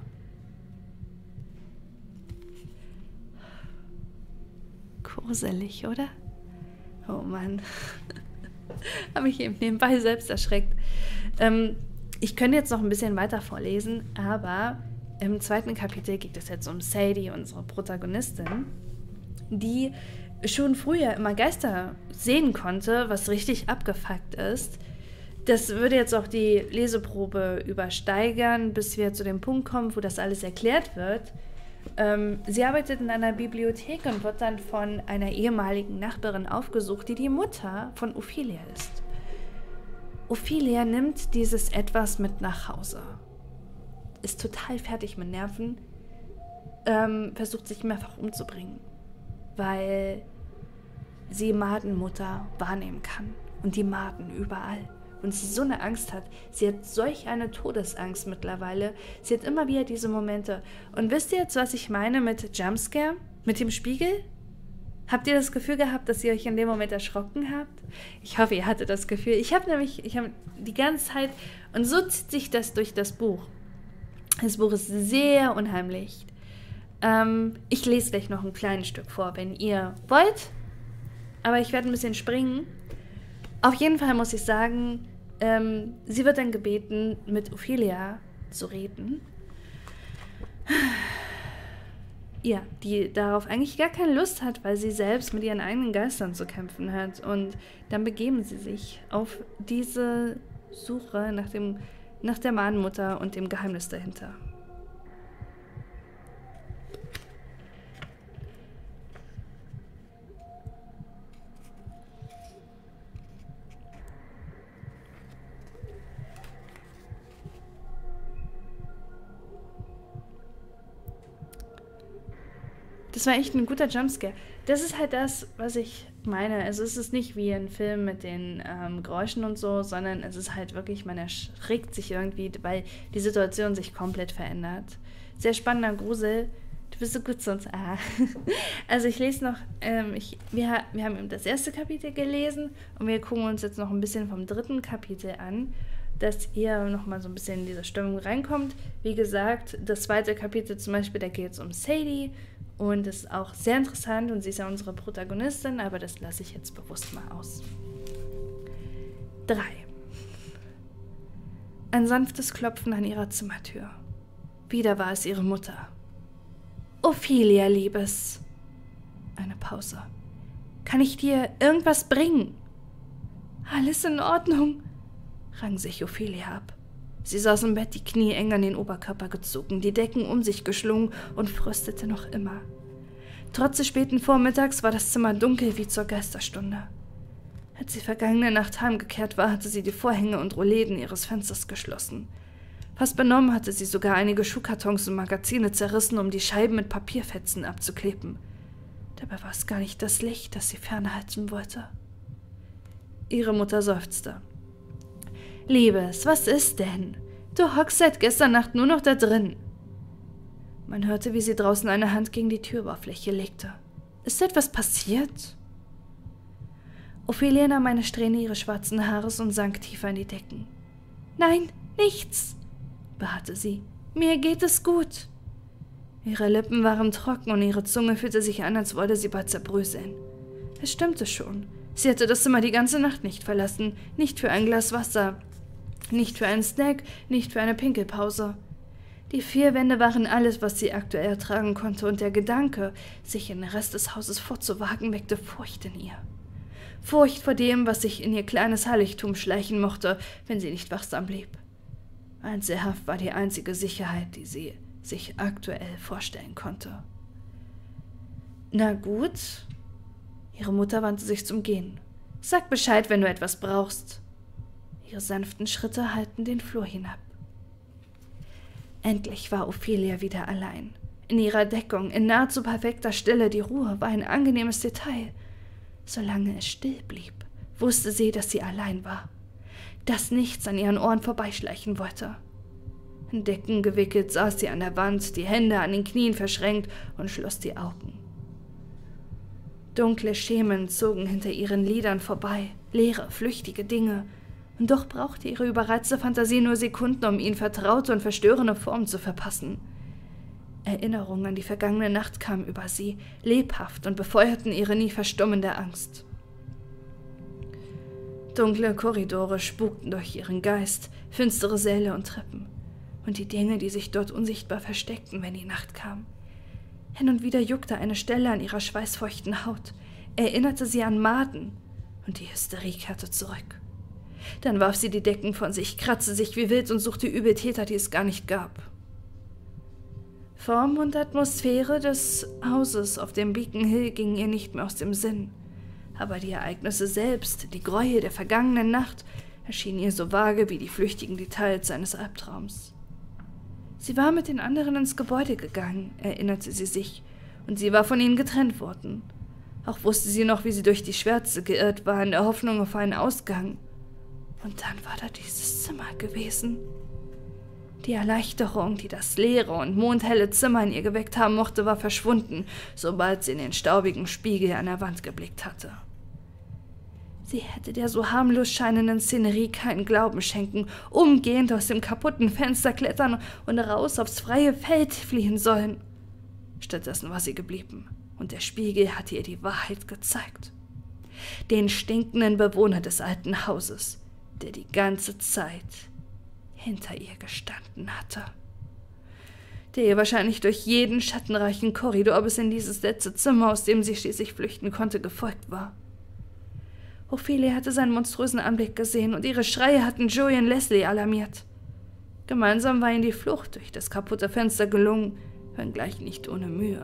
Gruselig, oder? Oh Mann. Habe ich eben nebenbei selbst erschreckt. Ich könnte jetzt noch ein bisschen weiter vorlesen, aber im 2. Kapitel geht es jetzt um Sadie, unsere Protagonistin, die schon früher immer Geister sehen konnte, was richtig abgefuckt ist. Das würde jetzt auch die Leseprobe übersteigern, bis wir zu dem Punkt kommen, wo das alles erklärt wird. Sie arbeitet in einer Bibliothek und wird dann von einer ehemaligen Nachbarin aufgesucht, die die Mutter von Ophelia ist. Ophelia nimmt dieses Etwas mit nach Hause. Ist total fertig mit Nerven, versucht sich mehrfach umzubringen, weil sie Madenmutter wahrnehmen kann und die Maden überall. Und sie so eine Angst hat. Sie hat solch eine Todesangst mittlerweile. Sie hat immer wieder diese Momente. Und wisst ihr jetzt, was ich meine mit Jumpscare? Mit dem Spiegel? Habt ihr das Gefühl gehabt, dass ihr euch in dem Moment erschrocken habt? Ich hoffe, ihr hattet das Gefühl. Ich habe die ganze Zeit, und so zieht sich das durch das Buch. Das Buch ist sehr unheimlich. Ich lese gleich noch ein kleines Stück vor, wenn ihr wollt. Aber ich werde ein bisschen springen. Auf jeden Fall muss ich sagen, sie wird dann gebeten, mit Ophelia zu reden. Ja, die darauf eigentlich gar keine Lust hat, weil sie selbst mit ihren eigenen Geistern zu kämpfen hat. Und dann begeben sie sich auf diese Suche nach der Madenmutter und dem Geheimnis dahinter. Das war echt ein guter Jumpscare. Das ist halt das, was ich meine. Also es ist nicht wie ein Film mit den Geräuschen und so, sondern es ist halt wirklich, man erschrickt sich irgendwie, weil die Situation sich komplett verändert. Sehr spannender Grusel. Du bist so gut sonst. Also ich lese noch, wir haben eben das erste Kapitel gelesen und wir gucken uns jetzt noch ein bisschen vom dritten Kapitel an, dass ihr nochmal so ein bisschen in diese Stimmung reinkommt. Wie gesagt, das zweite Kapitel zum Beispiel, da geht es um Sadie. Und das ist auch sehr interessant und sie ist ja unsere Protagonistin, aber das lasse ich jetzt bewusst mal aus. 3. Ein sanftes Klopfen an ihrer Zimmertür. Wieder war es ihre Mutter. Ophelia, Liebes. Eine Pause. Kann ich dir irgendwas bringen? Alles in Ordnung, rang sich Ophelia ab. Sie saß im Bett, die Knie eng an den Oberkörper gezogen, die Decken um sich geschlungen und fröstete noch immer. Trotz des späten Vormittags war das Zimmer dunkel wie zur Geisterstunde. Als sie vergangene Nacht heimgekehrt war, hatte sie die Vorhänge und Rollläden ihres Fensters geschlossen. Fast benommen hatte sie sogar einige Schuhkartons und Magazine zerrissen, um die Scheiben mit Papierfetzen abzukleben. Dabei war es gar nicht das Licht, das sie fernhalten wollte. Ihre Mutter seufzte. Liebes, was ist denn? Du hockst seit gestern Nacht nur noch da drin. Man hörte, wie sie draußen eine Hand gegen die Türoberfläche legte. Ist etwas passiert? Ophelia nahm eine Strähne ihres schwarzen Haares und sank tiefer in die Decken. Nein, nichts, beharrte sie. Mir geht es gut. Ihre Lippen waren trocken und ihre Zunge fühlte sich an, als wollte sie bald zerbröseln. Es stimmte schon. Sie hatte das Zimmer die ganze Nacht nicht verlassen, nicht für ein Glas Wasser. Nicht für einen Snack, nicht für eine Pinkelpause. Die 4 Wände waren alles, was sie aktuell ertragen konnte, und der Gedanke, sich in den Rest des Hauses fortzuwagen, weckte Furcht in ihr. Furcht vor dem, was sich in ihr kleines Heiligtum schleichen mochte, wenn sie nicht wachsam blieb. Einzelhaft war die einzige Sicherheit, die sie sich aktuell vorstellen konnte. Na gut. Ihre Mutter wandte sich zum Gehen. Sag Bescheid, wenn du etwas brauchst. Ihre sanften Schritte hallten den Flur hinab. Endlich war Ophelia wieder allein. In ihrer Deckung, in nahezu perfekter Stille, die Ruhe war ein angenehmes Detail. Solange es still blieb, wusste sie, dass sie allein war. Dass nichts an ihren Ohren vorbeischleichen wollte. In Decken gewickelt saß sie an der Wand, die Hände an den Knien verschränkt und schloss die Augen. Dunkle Schemen zogen hinter ihren Lidern vorbei, leere, flüchtige Dinge. Und doch brauchte ihre überreizte Fantasie nur Sekunden, um ihnen vertraute und verstörende Formen zu verpassen. Erinnerungen an die vergangene Nacht kamen über sie, lebhaft, und befeuerten ihre nie verstummende Angst. Dunkle Korridore spukten durch ihren Geist, finstere Säle und Treppen. Und die Dinge, die sich dort unsichtbar versteckten, wenn die Nacht kam. Hin und wieder juckte eine Stelle an ihrer schweißfeuchten Haut, erinnerte sie an Maden, und die Hysterie kehrte zurück. Dann warf sie die Decken von sich, kratzte sich wie wild und suchte Übeltäter, die es gar nicht gab. Form und Atmosphäre des Hauses auf dem Beacon Hill gingen ihr nicht mehr aus dem Sinn. Aber die Ereignisse selbst, die Gräuel der vergangenen Nacht, erschienen ihr so vage wie die flüchtigen Details eines Albtraums. Sie war mit den anderen ins Gebäude gegangen, erinnerte sie sich, und sie war von ihnen getrennt worden. Auch wusste sie noch, wie sie durch die Schwärze geirrt war, in der Hoffnung auf einen Ausgang. Und dann war da dieses Zimmer gewesen. Die Erleichterung, die das leere und mondhelle Zimmer in ihr geweckt haben mochte, war verschwunden, sobald sie in den staubigen Spiegel an der Wand geblickt hatte. Sie hätte der so harmlos scheinenden Szenerie keinen Glauben schenken, umgehend aus dem kaputten Fenster klettern und raus aufs freie Feld fliehen sollen. Stattdessen war sie geblieben, und der Spiegel hatte ihr die Wahrheit gezeigt. Den stinkenden Bewohner des alten Hauses, der die ganze Zeit hinter ihr gestanden hatte. Der ihr wahrscheinlich durch jeden schattenreichen Korridor bis in dieses letzte Zimmer, aus dem sie schließlich flüchten konnte, gefolgt war. Ophelia hatte seinen monströsen Anblick gesehen, und ihre Schreie hatten Joey und Leslie alarmiert. Gemeinsam war ihnen die Flucht durch das kaputte Fenster gelungen, wenngleich nicht ohne Mühe.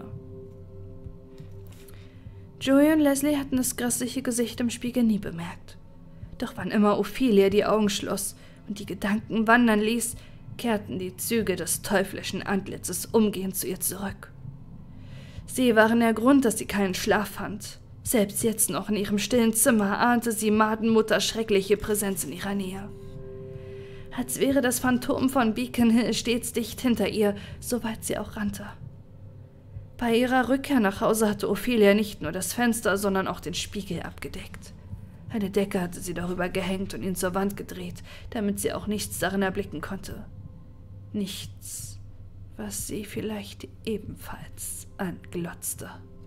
Joey und Leslie hatten das grässliche Gesicht im Spiegel nie bemerkt. Doch wann immer Ophelia die Augen schloss und die Gedanken wandern ließ, kehrten die Züge des teuflischen Antlitzes umgehend zu ihr zurück. Sie waren der Grund, dass sie keinen Schlaf fand. Selbst jetzt noch in ihrem stillen Zimmer ahnte sie Madenmutters schreckliche Präsenz in ihrer Nähe. Als wäre das Phantom von Beacon Hill stets dicht hinter ihr, soweit sie auch rannte. Bei ihrer Rückkehr nach Hause hatte Ophelia nicht nur das Fenster, sondern auch den Spiegel abgedeckt. Eine Decke hatte sie darüber gehängt und ihn zur Wand gedreht, damit sie auch nichts darin erblicken konnte. Nichts, was sie vielleicht ebenfalls anglotzte.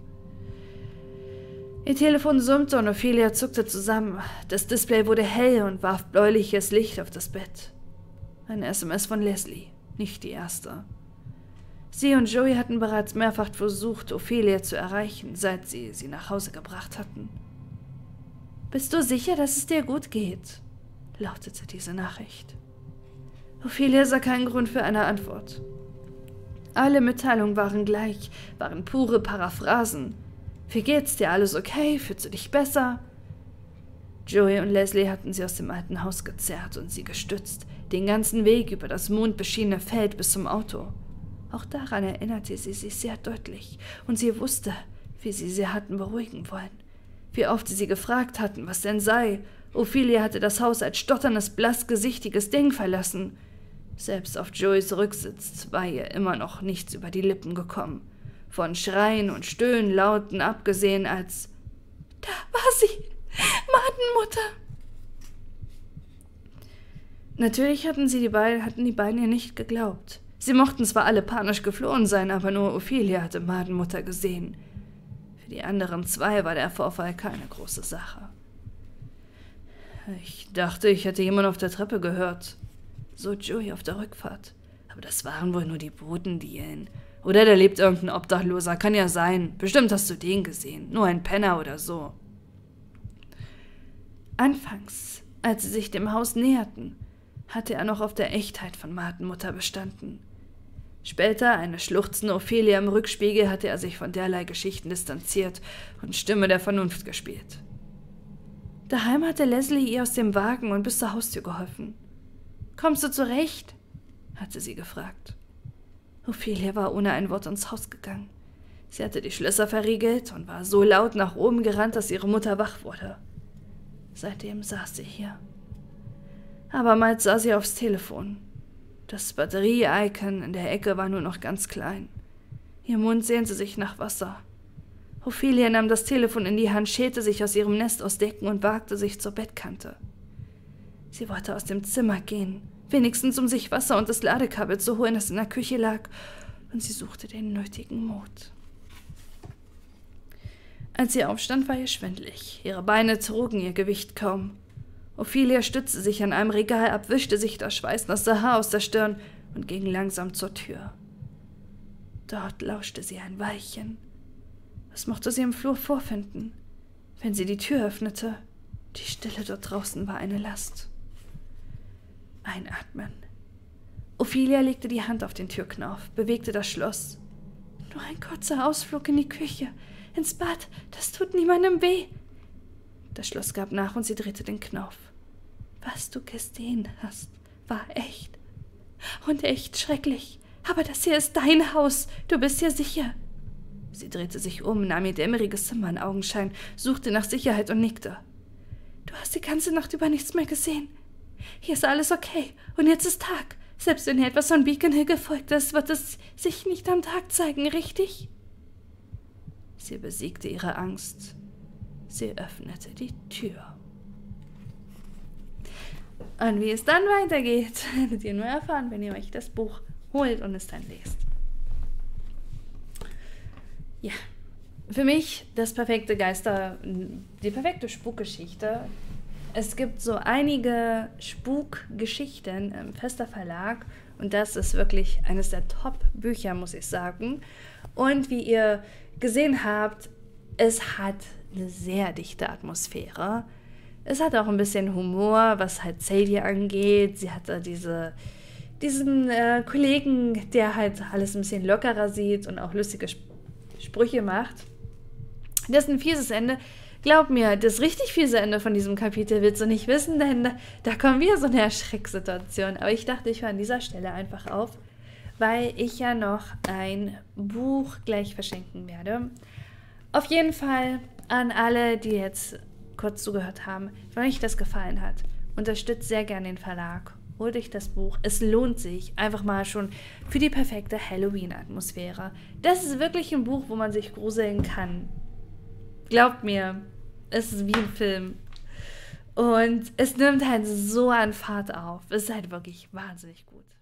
Ihr Telefon summte und Ophelia zuckte zusammen. Das Display wurde hell und warf bläuliches Licht auf das Bett. Eine SMS von Leslie, nicht die erste. Sie und Joey hatten bereits mehrfach versucht, Ophelia zu erreichen, seit sie nach Hause gebracht hatten. »Bist du sicher, dass es dir gut geht?« lautete diese Nachricht. Ophelia sah keinen Grund für eine Antwort. Alle Mitteilungen waren gleich, waren pure Paraphrasen. »Wie geht's dir? Alles okay? Fühlst du dich besser?« Joey und Leslie hatten sie aus dem alten Haus gezerrt und sie gestützt, den ganzen Weg über das mondbeschienene Feld bis zum Auto. Auch daran erinnerte sie sich sehr deutlich, und sie wusste, wie sie hatten beruhigen wollen. Wie oft sie gefragt hatten, was denn sei. Ophelia hatte das Haus als stotterndes, blassgesichtiges Ding verlassen. Selbst auf Joeys Rücksitz war ihr immer noch nichts über die Lippen gekommen. Von Schreien und Stöhnlauten abgesehen als »Da war sie! Madenmutter!« Natürlich hatten die beiden ihr nicht geglaubt. Sie mochten zwar alle panisch geflohen sein, aber nur Ophelia hatte Madenmutter gesehen. Für die anderen zwei war der Vorfall keine große Sache. »Ich dachte, ich hätte jemanden auf der Treppe gehört«, so Joey auf der Rückfahrt. »Aber das waren wohl nur die Bodendielen. Oder da lebt irgendein Obdachloser, kann ja sein. Bestimmt hast du den gesehen, nur ein Penner oder so.« Anfangs, als sie sich dem Haus näherten, hatte er noch auf der Echtheit von Madenmutter bestanden. Später, eine schluchzende Ophelia im Rückspiegel, hatte er sich von derlei Geschichten distanziert und Stimme der Vernunft gespielt. Daheim hatte Leslie ihr aus dem Wagen und bis zur Haustür geholfen. »Kommst du zurecht?« hatte sie gefragt. Ophelia war ohne ein Wort ins Haus gegangen. Sie hatte die Schlösser verriegelt und war so laut nach oben gerannt, dass ihre Mutter wach wurde. Seitdem saß sie hier. Abermals sah sie aufs Telefon. Das Batterie-Icon in der Ecke war nur noch ganz klein. Ihr Mund sehnte sich nach Wasser. Ophelia nahm das Telefon in die Hand, schälte sich aus ihrem Nest aus Decken und wagte sich zur Bettkante. Sie wollte aus dem Zimmer gehen, wenigstens um sich Wasser und das Ladekabel zu holen, das in der Küche lag, und sie suchte den nötigen Mut. Als sie aufstand, war ihr schwindlig. Ihre Beine trugen ihr Gewicht kaum. Ophelia stützte sich an einem Regal ab, wischte sich das schweißnasse Haar aus der Stirn und ging langsam zur Tür. Dort lauschte sie ein Weilchen. Was mochte sie im Flur vorfinden? Wenn sie die Tür öffnete, die Stille dort draußen war eine Last. Einatmen Ophelia legte die Hand auf den Türknauf, bewegte das Schloss. Nur ein kurzer Ausflug in die Küche, ins Bad, das tut niemandem weh. Das Schloss gab nach und sie drehte den Knopf. Was du gesehen hast, war echt. Und echt schrecklich. Aber das hier ist dein Haus, du bist hier sicher. Sie drehte sich um, nahm ihr dämmeriges Zimmer in Augenschein, suchte nach Sicherheit und nickte. Du hast die ganze Nacht über nichts mehr gesehen. Hier ist alles okay und jetzt ist Tag. Selbst wenn hier etwas von Beacon Hill gefolgt ist, wird es sich nicht am Tag zeigen, richtig? Sie besiegte ihre Angst. Sie öffnete die Tür. Und wie es dann weitergeht, werdet ihr nur erfahren, wenn ihr euch das Buch holt und es dann lest. Ja, für mich die perfekte Spukgeschichte. Es gibt so einige Spukgeschichten im Fester Verlag und das ist wirklich eines der Top-Bücher, muss ich sagen. Und wie ihr gesehen habt, es hat eine sehr dichte Atmosphäre. Es hat auch ein bisschen Humor, was halt Sadie angeht. Sie hatte diesen Kollegen, der halt alles ein bisschen lockerer sieht und auch lustige Sprüche macht. Das ist ein fieses Ende. Glaub mir, das richtig fiese Ende von diesem Kapitel willst du nicht wissen, denn da kommen wieder so eine Erschrecksituation. Aber ich dachte, ich höre an dieser Stelle einfach auf, weil ich ja noch ein Buch gleich verschenken werde. Auf jeden Fall an alle, die jetzt kurz zugehört haben, wenn euch das gefallen hat, unterstützt sehr gerne den Verlag. Holt euch das Buch. Es lohnt sich einfach mal schon für die perfekte Halloween-Atmosphäre. Das ist wirklich ein Buch, wo man sich gruseln kann. Glaubt mir, es ist wie ein Film. Und es nimmt halt so an Fahrt auf. Es ist halt wirklich wahnsinnig gut.